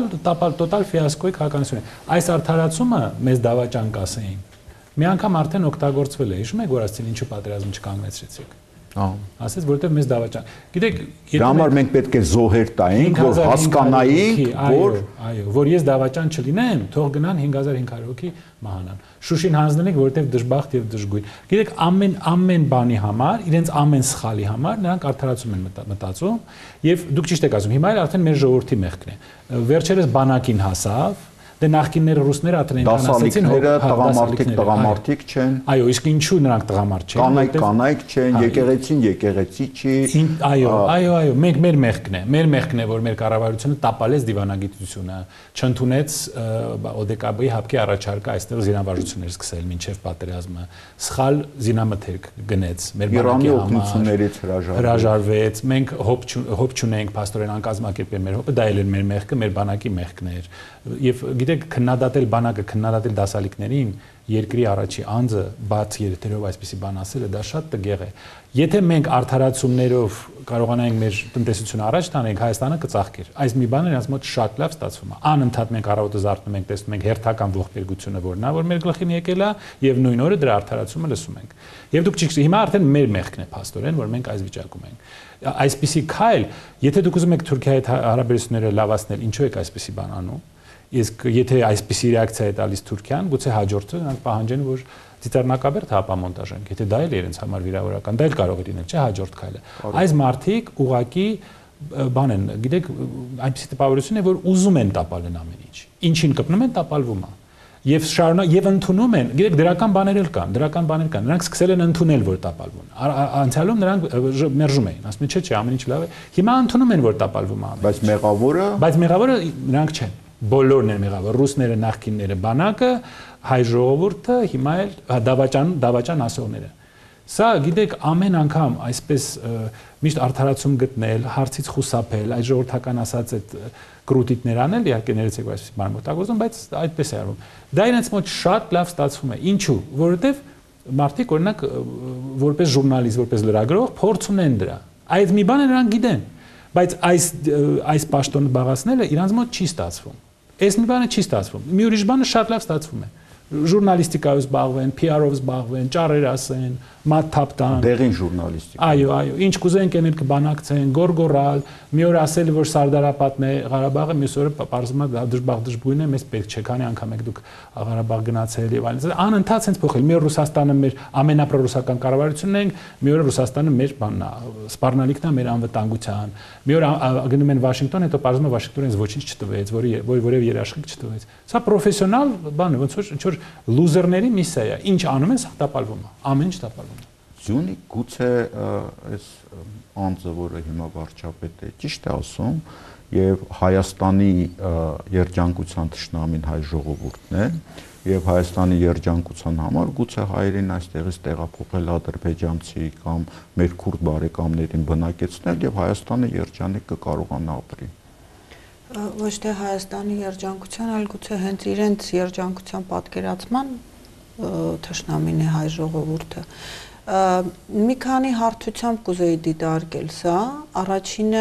[SPEAKER 3] տոտալ ֆիասկոյի քաղաքականություն է։ Այս արդարացումը մեզ դավաճան կասեին։ Մի անգամ արդեն օգտագործվել է։ Հիշում եք, որ ասեցին ինչու պատերազմ չկանգնեցրեցիք։ Ասես, որովհետև մեզ դավաճան։ Գիտեք,
[SPEAKER 1] դրա համար մենք պետք է զոհեր տայինք, որ հասկանայինք,
[SPEAKER 3] որ ես դավաճան չլինեմ, թող գնան 5500 հոգի մահանան։ Շուշին հանձնենք, որովհետև դժբախտ եւ դժգույն։ Գիտեք, ամեն բանի համար, իրենց ամեն սխալի համար նրանք արդարացում են մտածում, եւ դուք ճիշտ եք ասում, հիմա էլ արդեն մեր ժողովրդի մեղքն է։ Վերջերս բանակին հասավ, դե նախկինները ռուսները արդեն ասեցին,
[SPEAKER 1] տղամարդիկ չեն։
[SPEAKER 3] Այո, իսկ ինչու նրանք տղամարդ չեն։
[SPEAKER 1] Կանայք չեն, եկեղեցին եկեղեցի չի։
[SPEAKER 3] Այո, մեր մեղքն է, որ մեր կառավարությունը տապալեց դիվանագիտությունը, չընդունեց ՕԴԿԲ-ի հապկի առաջարկը այստեղ զինավարժություններ սկսել մինչև պատերազմը, սխալ զինամթերք գնեց մեր բանակի
[SPEAKER 1] օգնություններից
[SPEAKER 3] հրաժարվեց, մենք հոբ չունենք փաստորեն անկազմակերպել մեր հոբը, դա էլ էր մեր մեղքը, մեր բանակի մեղքն էր։ Եվ գիտեք, քննադատել բանակը, քննադատել դասալիկներին, երկրի առաջի անձը բաց երթերով այսպիսի բան ասելը, դա շատ տգեղ է։ Եթե մենք արդարացումներով կարողանայինք մեր տնտեսությունը առաջ տանենք, Հայաստանը կծաղկեր։ Այս մի բանը նրանց մոտ շատ լավ ստացվում է։ Անընդհատ մենք առավոտը զարթնում ենք, տեսնում ենք հերթական ողբերգությունը, որն է, որ մեր գլխին եկել է, եւ նույն օրը դրա արդարացումը լսում ենք։ Եվ դուք ճիշտ, հիմա արդեն մեր մեղքն է փաստորեն, որ մենք այս վիճակում ենք։ Այսպիսի քայլ, եթե դուք ուզում եք Թուրքիայի հետ հարաբերությունները լավացնել, ինչու եք այսպիսի բան անում։ Իսկ եթե այսպիսի ռեակցիա է տալիս Թուրքիան, գուցե հաջորդը նրանք պահանջեն, որ ծիծեռնակաբերդ հապամոնտաժենք, եթե դա էլ իրենց համար վիրավորական, դա էլ կարող է լինել, չէ՞ հաջորդ քայլը։ Այս մարդիկ ուղղակի բան են, գիտեք, այնպիսի տպավորություն է, որ ուզում են տապալեն ամեն ինչ։ Ինչին կպնում են, տապալվում է։ Եվ շարունակ եւ ընդունում են, գիտեք, դրական բաներ էլ կան։ Նրանք սկսել են ընդունել, որ տապալվում։ Անցյալում նրանք մերժում էին, ասում են, չէ, ամեն ինչ լավ է։ Հիմա ընդունում են, որ տապալվում է։
[SPEAKER 1] Բայց
[SPEAKER 3] մեղավորը նրանք չեն։ Բոլորն են մեղավոր, ռուսները, նախկինները, բանակը, հայ ժողովուրդը, հիմա էլ դավաճան ասողները։ Սա, գիտեք, ամեն անգամ այսպես միշտ արդարացում գտնել, հարցից խուսափել, այդ ժողովրդական ասած այդ կրուտիտներ անել, իհարկե ներեցեք այսպես բան օգտագործում, բայց այդպես է արվում։ Դա իրենց մոտ շատ լավ ստացվում է։ Ինչու՞, որովհետև մարդիկ օրինակ որպես ժուրնալիստ, որպես լրագրող փորձ ունեն դրա։ Այդ մի բանը նրանք գիտեն, բայց այս պաշտոնը բաղացնելը իրանց մոտ չի ստացվում։ Այս մի բանը չի ստացվում։ Մի ուրիշ բանը շատ լավ ստացվում է։ Ժուրնալիստիկայով զբաղվեն, PR-ով զբաղվեն, ճառեր ասեն, մաթափ տան։
[SPEAKER 1] Դեղին ժուրնալիստիկա։
[SPEAKER 3] Այո, ինչ կուզեն կենել կբանակցեն, գորգորալ, մի օր ասել որ Սարդարապատն է Ղարաբաղը, մյուս օրը պարզվում է դժբախտ-դժբույն է, մեզ պետք չէ, քանի անգամ եք դուք Ղարաբաղ գնացել եւ այլն։ Անընդհատ sense փոխել։ Մի օր Ռուսաստանը մեր ամենապրոռուսական կառավարությունն ենք, մի օր Ռուսաստանը մեր բանն է, սպառնալիքն է մեր անվտանգության։ Մի օր գնում են Վաշինգտոն, հետո պարզվում է Վաշինգտոնից ոչինչ չտվեց, որևէ երաշխիք չտվեց։ Սա պրոֆեսիոնալ բան է, ոնց որ լուզերների միսիա է։ Ինչ անում են, սա տապալվում է։ Ամեն ինչ տապալվում է։
[SPEAKER 1] Ձյունի գուցե այս անձը, որը հիմա վարչապետ է, ճիշտ է ասում, եւ Հայաստանի երջանկության թշնամին հայ ժողովուրդն է, եւ Հայաստանի երջանկության համար գուցե հայերին այստեղից տեղափոխել ադրբեջանցի կամ մեր քուրդ բարեկամներին բնակեցնել եւ Հայաստանը երջանիկ կկարողանա ապրի։
[SPEAKER 4] Ոչ թե Հայաստանի երջանկության, այլ գուցե հենց իրենց երջանկության պատկերացման թշնամին է հայ ժողովուրդը։ Մի քանի հարթությամբ կուզեի դիտարկել սա, առաջինը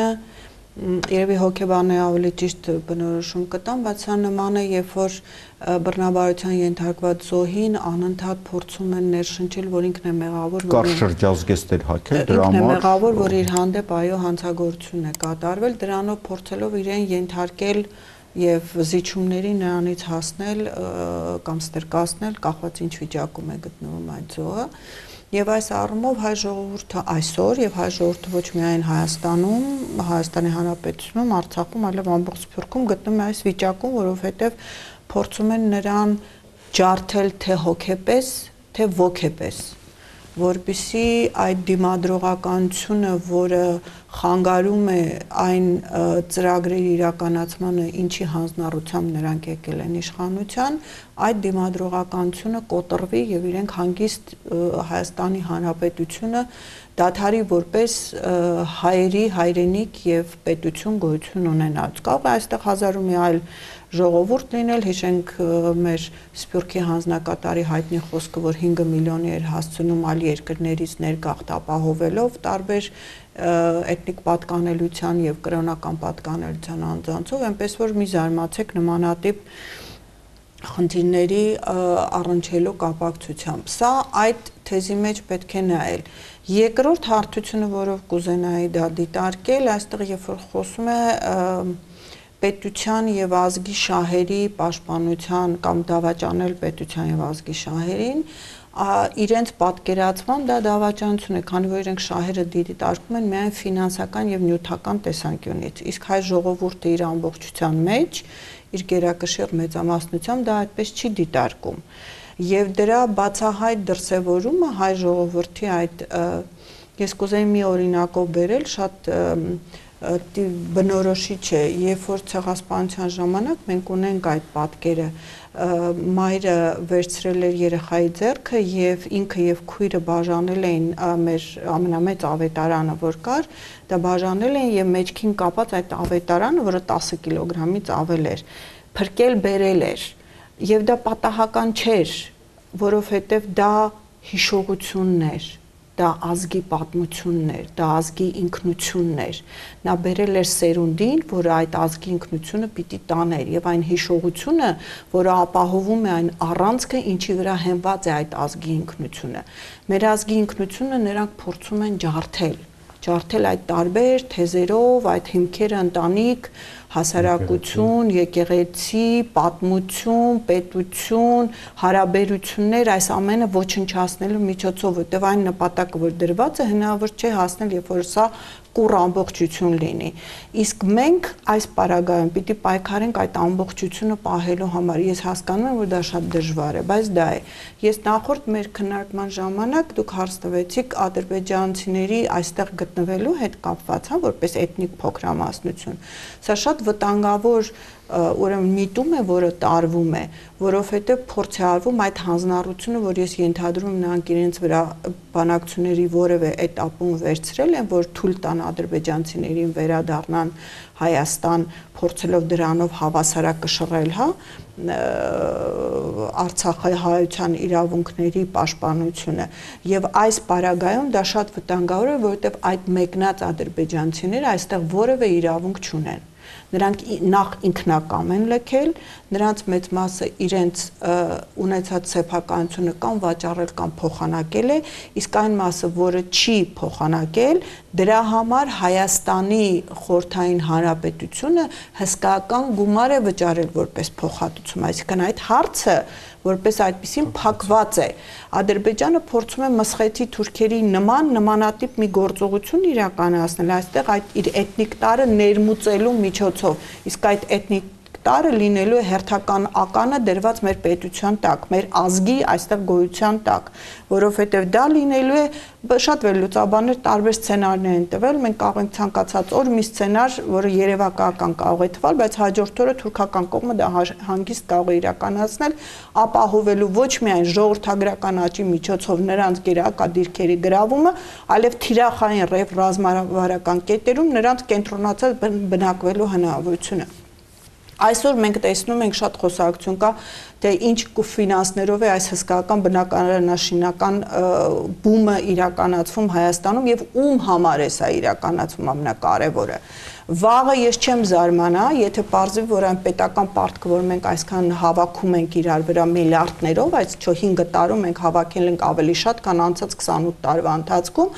[SPEAKER 4] երևի հոգեբանը ավելի ճիշտ բնորոշում կտամ, բայց սա նման է, երբ որ բռնաբարության ենթարկված զոհին անընդհատ փորձում են ներշնչել, որ ինքն է մեղավոր,
[SPEAKER 1] կար շրջազգեստեր հագել, դրա համար
[SPEAKER 4] ինքն է մեղավոր, որ իր հանդեպ այո հանցագործություն է կատարվել, դրանով փորձելով իրեն ենթարկել եւ զիջումների նրանից հասնել կամ ստրկացնել, կախված ինչ վիճակում է գտնվում այդ զոհը։ Եվ այս առումով հայ ժողովուրդը այսօր եւ հայ ժողովուրդը ոչ միայն Հայաստանում, Հայաստանի Հանրապետությունում, Արցախում, այլև ամբողջ Սփյուռքում գտնվում է այս վիճակում, որովհետեւ փորձում են նրան ջարդել թե հոգեպես, թե ոգեպես, որպեսզի այդ դիմադրողականությունը, որը խանգարում է այն ծրագրերի իրականացմանը, ինչի հանձնառությամբ նրանք եկել են իշխանության, այդ դիմադրողականությունը կոտրվի եւ իրենք հանգիստ Հայաստանի Հանրապետությունը դադարի որպես հայերի հայրենիք եւ պետություն գոյություն ունենալ։ Կարող է այստեղ հազար ու մի այլ ժողովուրդ լինել, հիշենք մեր Սփյուռքի հանձնակատարի հայտնի խոսքը, որ 5 միլիոնի էր հասցնում այլ երկրներից ներգաղթ ապահովելով տարբեր էթնիկ պատկանելիության եւ կրոնական պատկանելիության անձանցով, այնպես որ մի զարմացեք նմանատիպ խնդիրների առնչելու կապակցությամբ։ Սա այդ թեզի մեջ պետք է նայել։ Երկրորդ հարթությունը, որով կուզենայի դա դիտարկել, այստեղ երբ որ խոսում է պետության եւ ազգի շահերի պաշտպանության կամ դավաճանել պետության եւ ազգի շահերին, իրենց պատկերացմամբ դա դավաճանություն է, քանի որ իրենք շահերը դիտարկում են միայն ֆինանսական եւ նյութական տեսանկյունից, իսկ հայ ժողովուրդը իր ամբողջության մեջ, իր գերակշիռ մեծամասնությամբ դա այդպես չի դիտարկում։ Եվ դրա բացահայտ դրսևորումը հայ ժողովրդի այդ ես կուզեի մի օրինակով բերել, շատ բնորոշիչ է, երբ որ ցեղասպանության ժամանակ մենք ունենք այդ պատկերը, մայրը վերցրել էր երեխայի ձեռքը եւ ինքը եւ քույրը բաժանել էին մեր ամենամեծ ավետարանը, որ կար, դա բաժանել էին եւ մեջքին կապած այդ ավետարանը, որը 10 կիլոգրամից ավել էր, փրկել բերել էր եւ դա պատահական չէր, որովհետեւ դա հիշողությունն էր, դա ազգի պատմությունն էր, դա ազգի ինքնությունն էր, նա բերել էր սերունդին, որը այդ ազգի ինքնությունը պիտի տաներ եւ այն հիշողությունը, որը ապահովում է այն առանցքը, ինչի վրա հենված է այդ ազգի ինքնությունը։ Մեր ազգի ինքնությունը նրանք փորձում են ջարդել, ջարդել այդ տարբեր թեզերով, այդ հիմքերը ընտանիք, հասարակություն, եկեղեցի, պատմություն, պետություն, հարաբերություններ, այս ամենը ոչնչացնելու միջոցով, որտեղ այն նպատակը, որ դրված է, հնարավոր չէ հասնել, երբ որ սա կուռ ամբողջություն լինի։ Իսկ մենք այս պարագայում պիտի պայքարենք այդ ամբողջությունը պահելու համար։ Ես հասկանում եմ, որ դա շատ դժվար է, բայց դա է։ Ես նախորդ մեր քննարկման ժամանակ դուք հարց տվեցիք ադրբեջանցիների այստեղ գտնվելու հետ կապված, հա, որպես էթնիկ փոքրամասնություն։ Սա շատ վտանգավոր ուրեմն միտում է, որը տարվում է, որովհետև փորձ է արվում այդ հանձնառությունը, որ ես ենթադրում եմ նրանք իրենց վրա բանակցությունների որևէ էտապում վերցրել են, որ թույլ տան ադրբեջանցիներին վերադառնան Հայաստան, փորձելով դրանով հավասարակշռել, հա, Արցախի հայության իրավունքների պաշտպանությունը եւ այս պարագայում դա շատ վտանգավոր է, որովհետեւ այդ մեկնած ադրբեջանցիները այստեղ որևէ իրավունք չունեն։ Նրանք նախ ինքնակամ են լքել, նրանց մեծ մասը իրենց ունեցած սեփականությունը կամ վաճառել կամ փոխանակել է, իսկ այն մասը, որը չի փոխանակել, դրա համար Հայաստանի խորհրդային հանրապետությունը հսկայական գումար է վճարել որպես փոխհատուցում, այսինքն այդ հարցը որպես այդպեսին փակված է։ Ադրբեջանը փորձում է մսխեթի թուրքերի նմանատիպ մի գործողություն իրականացնել, այստեղ այդ իր էթնիկ տարը ներմուծելու միջոցով, իսկ այդ էթնիկ տարը լինելու է հերթական ականը դրված մեր պետության տակ, մեր ազգի այստեղ գոյության տակ, որովհետև դա լինելու է շատ վերլուծաբաններ տարբեր սցենարներ են տվել, մենք կարող ենք ցանկացած օր մի սցենար, որը երևակայական կարող է թվալ, բայց հաջորդ օրը թուրքական կողմը դա հանգիստ կարող է իրականացնել, ապահովելու ոչ միայն ժողովրդագրական աճի միջոցով նրանց գերակա գրավումը, այլև թիրախային ռազմավարական կետերում նրանց կենտրոնացած բնակվելու հնարավորությունը։ Այսօր մենք տեսնում ենք շատ խոսակցություն կա, թե ինչ ֆինանսներով է այս հսկայական բնակարանաշինական բումը իրականացվում Հայաստանում եւ ում համար է սա իրականացվում ամենակարևորը։ Վաղը ես չեմ զարմանա, եթե պարզվի, որ այն պետական պարտքը, որ մենք այսքան հավաքում ենք իրար վրա միլիարդներով, այս 5 տարում մենք հավաքել ենք ավելի շատ, քան անցած 28 տարվա ընթացքում,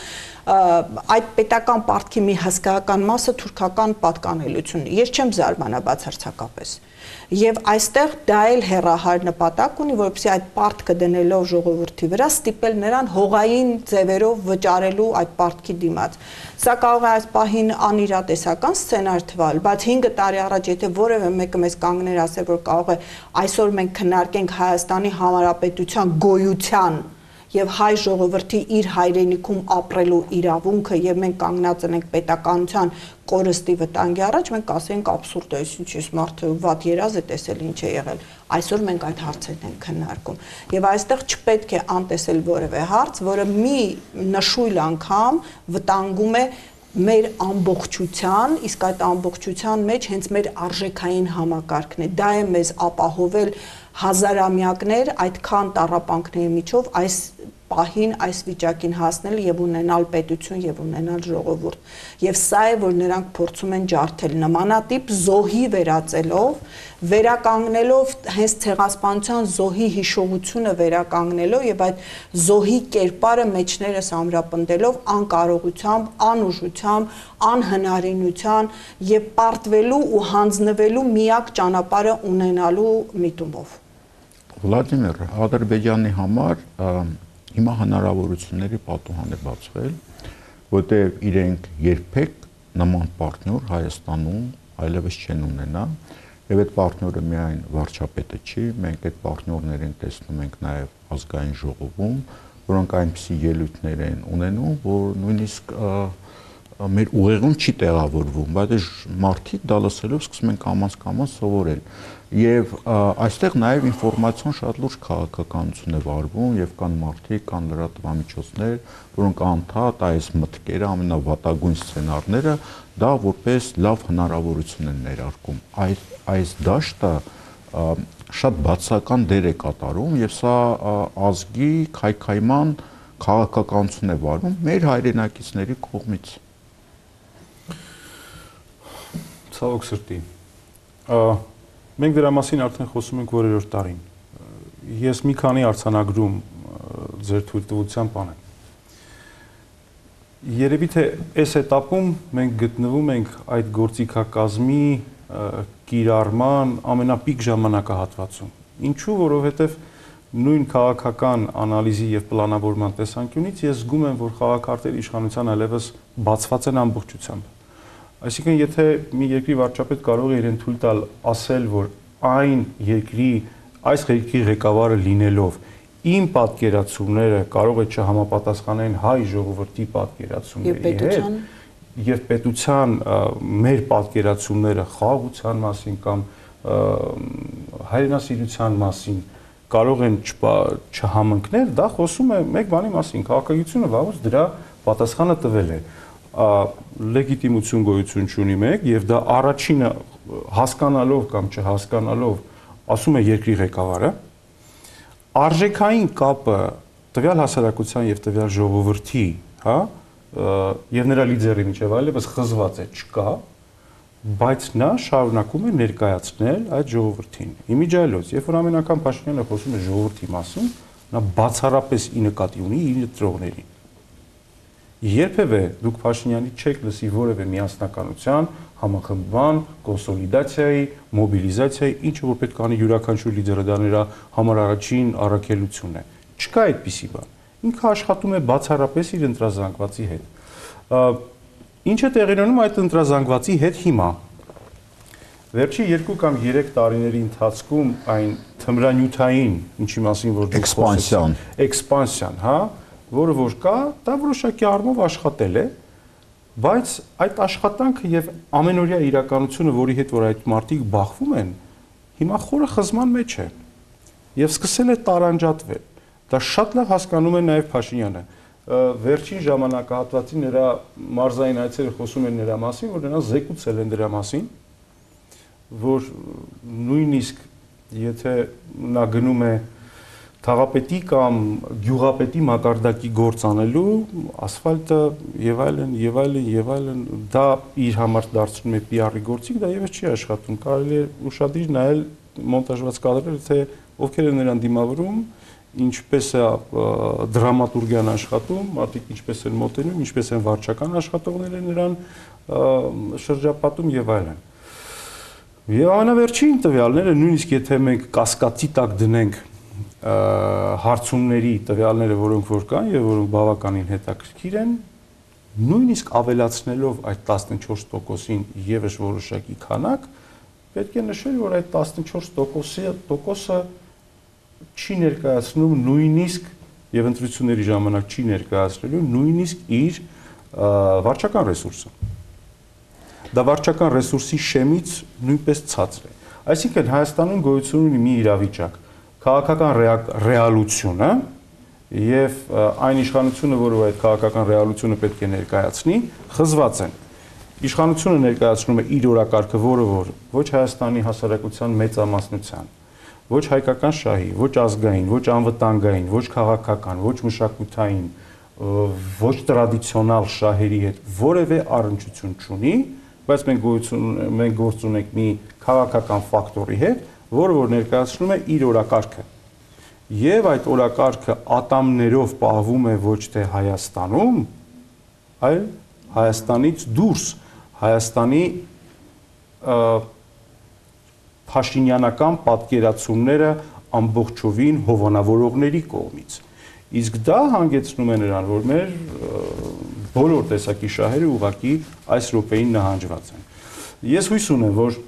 [SPEAKER 4] այդ պետական պարտքի մի հսկայական մասը թուրքական պատկանելությունն է։ Ես չեմ զարմանա բացարձակապես։ Եվ այստեղ դա էլ հեռահար նպատակ ունի, որպեսզի այդ պարտքը դնելով ժողովրդի վրա ստիպել նրան հողային ձևերով վճարելու այդ պարտքի դիմաց։ Սա կարող է այս պահին անիրատեսական սցենար թվալ, բայց 5 տարի առաջ եթե որևէ մեկը մեզ կանգներ ասել, որ կարող է այսօր մենք քննարկենք Հայաստանի Հանրապետության գոյության եւ հայ ժողովրդի իր հայրենիքում ապրելու իրավունքը եւ մենք կանգնած ենք պետականության կորստի վտանգի առաջ, մենք ասենք աբսուրդ է, ինչ է մարդը վատ երազ է տեսել, ինչ է եղել։ Այսօր մենք այդ հարցերն ենք քննարկում։ Եվ այստեղ չպետք է անտեսել որևէ հարց, որը մի նշույլ անգամ վտանգում է մեր ամբողջության, իսկ այդ ամբողջության մեջ հենց մեր արժեքային համակարգն է։ Դա է մեզ ապահովել հազարամյակներ այդքան տառապանքների միջով այս պահին այս վիճակին հասնել եւ ունենալ պետություն եւ ունենալ ժողովուրդ։ Եվ սա է, որ նրանք փորձում են ջարդել նմանատիպ զոհի վերածելով, վերականգնելով հենց ցեղասպանության զոհի հիշողությունը վերականգնելով եւ այդ զոհի կերպարը մեջներս ամրապնդելով անկարողությամբ, անուժությամբ, անհնարինության եւ պարտվելու ու հանձնվելու միակ ճանապարհը ունենալու միտումով։
[SPEAKER 1] Վլադիմիր, Ադրբեջանի համար հիմա հնարավորությունների պատուհան է բացվել, որտեղ իրենք երբեք նման պարտներ Հայաստանում այլևս չեն ունենա, եւ այդ պարտները միայն վարչապետը չի, մենք այդ պարտներներին տեսնում ենք նաեւ ազգային ժողովում, որոնք այնպիսի ելույթներ են ունենում, որ նույնիսկ մեր ուղեղում չի տեղավորվում, բայց մարդիկ դա լսելով սկսում են կամաց սովորել։ Եվ այստեղ նաև ինֆորմացիոն շատ լուրջ քաղաքականություն է վարվում եւ կան մարդիկ, կան լրատվամիջոցներ, որոնք անդադ այս մտքերը, ամենավատագույն սցենարները դա որպես լավ հնարավորություն են ներարկում։ Այս դաշտը շատ բացական դեր է կատարում եւ սա ազգի քայքայման քաղաքականություն է վարվում մեր հայրենակիցների կողմից։
[SPEAKER 6] Ցավոք սրտի։ Մենք դրա մասին արդեն խոսում ենք որերորդ տարին։ Ես մի քանի արձանագրում ձեր թույլտվությամբ անեմ։ Երևի թե այս этаպում մենք գտնվում ենք այդ գործիքակազմի կիրառման ամենապիկ ժամանակահատվածում։ Ինչու, որովհետև նույն քաղաքական անալիզի եւ պլանավորման տեսանկյունից ես զգում եմ, որ քաղաքարտերի իշխանության այլևս բացված են ամբողջությամբ։ Այսինքն, եթե մի երկրի վարչապետ կարող է իրեն թույլ տալ ասել, որ այն երկրի, այս երկրի ղեկավարը լինելով իմ պատկերացումները կարող է չհամապատասխանեն հայ ժողովրդի պատկերացումների հետ եւ պետության մեր պատկերացումները խաղաղության մասին կամ հայրենասիրության մասին կարող են չհամընկնել, դա խոսում է մեկ բանի մասին, քաղաքագիտությունը վաղուց դրա պատասխանը տվել է, լեգիտիմություն գոյություն չունի մեկ եւ դա առաջինը հասկանալով կամ չհասկանալով ասում է երկրի ղեկավարը, արժեքային կապը տվյալ հասարակության եւ տվյալ ժողովրդի, հա, եւ նրա լիդերի միջեւ այլևս խզված է, չկա, բայց նա շարունակում է ներկայացնել այդ ժողովրդին։ Իմիջիայլոց, երբ որ ամեն անգամ Փաշինյանը խոսում է ժողովրդի մասին, նա բացառապես ի նկատի ունի իր դրողներին։ Երբևէ դուք Փաշինյանի չեք լսի որևէ միասնականության, համախմբման, կոնսոլիդացիայի, մոբիլիզացիայի, ինչը որ պետք է անի յուրաքանչյուր լիդերը, դա նրա համար առաջին առաքելությունն է։ Չկա այդպիսի բան։ Ինքը աշխատում է բացառապես իր ընտրազանգվածի հետ։ Ինչ է տեղի ունենում այդ ընտրազանգվածի հետ հիմա։ Վերջի 2 կամ 3 տարիների ընթացքում այն թմրանյութային, ինչի մասին որ դուք էքսպանսիան, հա, որը որ կա, դա որոշակի առումով աշխատել է, բայց այդ աշխատանքը եւ ամենօրյա իրականությունը, որի հետ որ այդ մարդիկ բախվում են, հիմա խորը խզման մեջ է եւ սկսել է տարանջատվել։ Դա շատ լավ հասկանում է նաեւ Փաշինյանը։ Վերջին ժամանակահատվածի նրա մարզային այցերը խոսում են նրա մասին, որ նրան զեկուցել են դրա մասին, որ նույնիսկ եթե նա գնում է թաղապետի կամ գյուղապետի մակարդակի գործ անելու, ասֆալտը եւ այլն, դա իր համար դարձնում է PR-ի գործիք, դա եւս չի աշխատում։ Կարելի է ուշադիր նայել մոնտաժված կադրերը, թե ովքեր են նրան դիմավորում, ինչպես է դրամատուրգիան աշխատում, մարդիկ ինչպես են մոտենում, ինչպես են վարչական աշխատողները նրան շրջապատում եւ այլն։ Եվ ամենավերջին տվյալները, նույնիսկ եթե մենք կասկածի տակ դնենք հարցումների տվյալները, որոնք որ կան եւ որոնք բավականին հետաքրքիր են, նույնիսկ ավելացնելով այդ 14%-ին եւս որոշակի քանակ, պետք է նշել, որ այդ 14%-ը չի ներկայացնում նույնիսկ եւ ընտրությունների ժամանակ չի ներկայացնելու նույնիսկ իր վարչական ռեսուրսը։ Դա վարչական ռեսուրսի շեմից նույնպես ցածր է։ Այսինքն Հայաստանում գոյություն ունի մի իրավիճակ, քաղաքական ռեալությունը եւ այն իշխանությունը, որը այդ քաղաքական ռեալությունը պետք է ներկայացնի, խզված են։ Իշխանությունը ներկայացնում է իր օրակարգը, որը որ ոչ Հայաստանի հասարակության մեծամասնության, ոչ հայկական շահի, ոչ ազգային, ոչ անվտանգային, ոչ քաղաքական, ոչ մշակութային, ոչ տրադիցիոնալ շահերի հետ որևէ առնչություն չունի, բայց մենք գործ ունենք մի քաղաքական ֆակտորի հետ, որը որ ներկայացնում է իր օրակարգը։ Եվ այդ օրակարգը ատամներով պահվում է ոչ թե Հայաստանում, այլ Հայաստանից դուրս, Հայաստանի փաշինյանական պատկերացումները ամբողջովին հովանավորողների կողմից։ Իսկ դա հանգեցնում է նրան, որ մեր բոլոր տեսակի շահերը ուղղակի այս րոպեին նահանջված են։ Ես հույս ունեմ, որ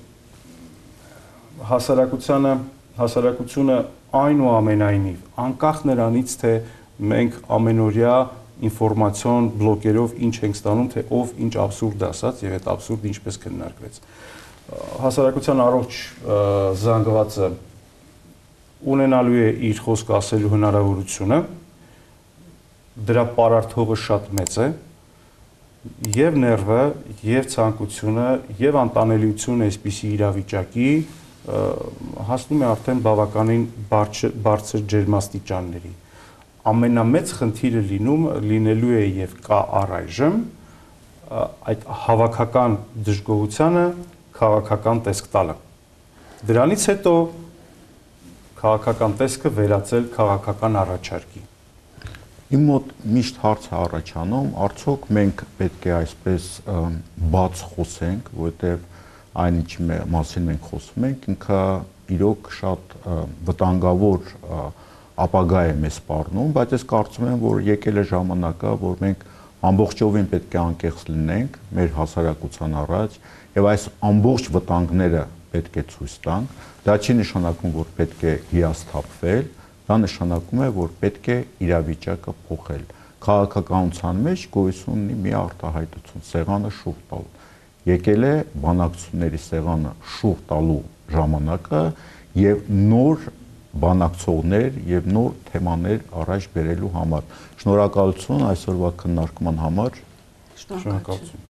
[SPEAKER 6] հասարակությունը այնուամենայնիվ, անկախ նրանից, թե մենք ամենօրյա ինֆորմացիոն բլոկերով ինչ ենք ստանում, թե ով ինչ աբսուրդ ասաց եւ այդ աբսուրդը ինչպես քննարկվեց։ Հասարակության առողջ զանգվածը ունենալու է իր խոսքը ասելու հնարավորությունը, դրա պարարթողը շատ մեծ է, եւ ներվը, եւ ցանկությունը, եւ անտանելիությունը այսպիսի իրավիճակի հասնում է արդեն բավականին բարձր ջերմաստիճանների։ Ամենամեծ խնդիրը լինելու է եւ կա առայժմ այդ հավաքական դժգոհությանը քաղաքական տեսք տալը։ Դրանից հետո քաղաքական տեսքը վերածել քաղաքական առաջարկի։
[SPEAKER 1] Իմ մոտ միշտ հարց է առաջանում, արդյոք մենք պետք է այսպես բաց խոսենք, որովհետև այն ինչի մասին մենք խոսում ենք, ինքը իրոք շատ վտանգավոր ապագա է մեզ սպառնում, բայց ես կարծում եմ, որ եկել է ժամանակը, որ մենք ամբողջովին պետք է անկեղծ լինենք մեր հասարակության առաջ եւ այս ամբողջ վտանգները պետք է ցույց տանք։ Դա չի նշանակում, որ պետք է հիասթափվել, դա նշանակում է, որ պետք է իրավիճակը փոխել։ Քաղաքականության մեջ գոյություն ունի մի արտահայտություն՝ սեղանը շուրջ տալ։ Եկել է բանակցությունների սեղանը շուրջ տալու ժամանակը եւ նոր բանակցողներ եւ նոր թեմաներ առաջ բերելու համար։ Շնորհակալություն այսօրվա քննարկման համար։
[SPEAKER 6] Շնորհակալություն։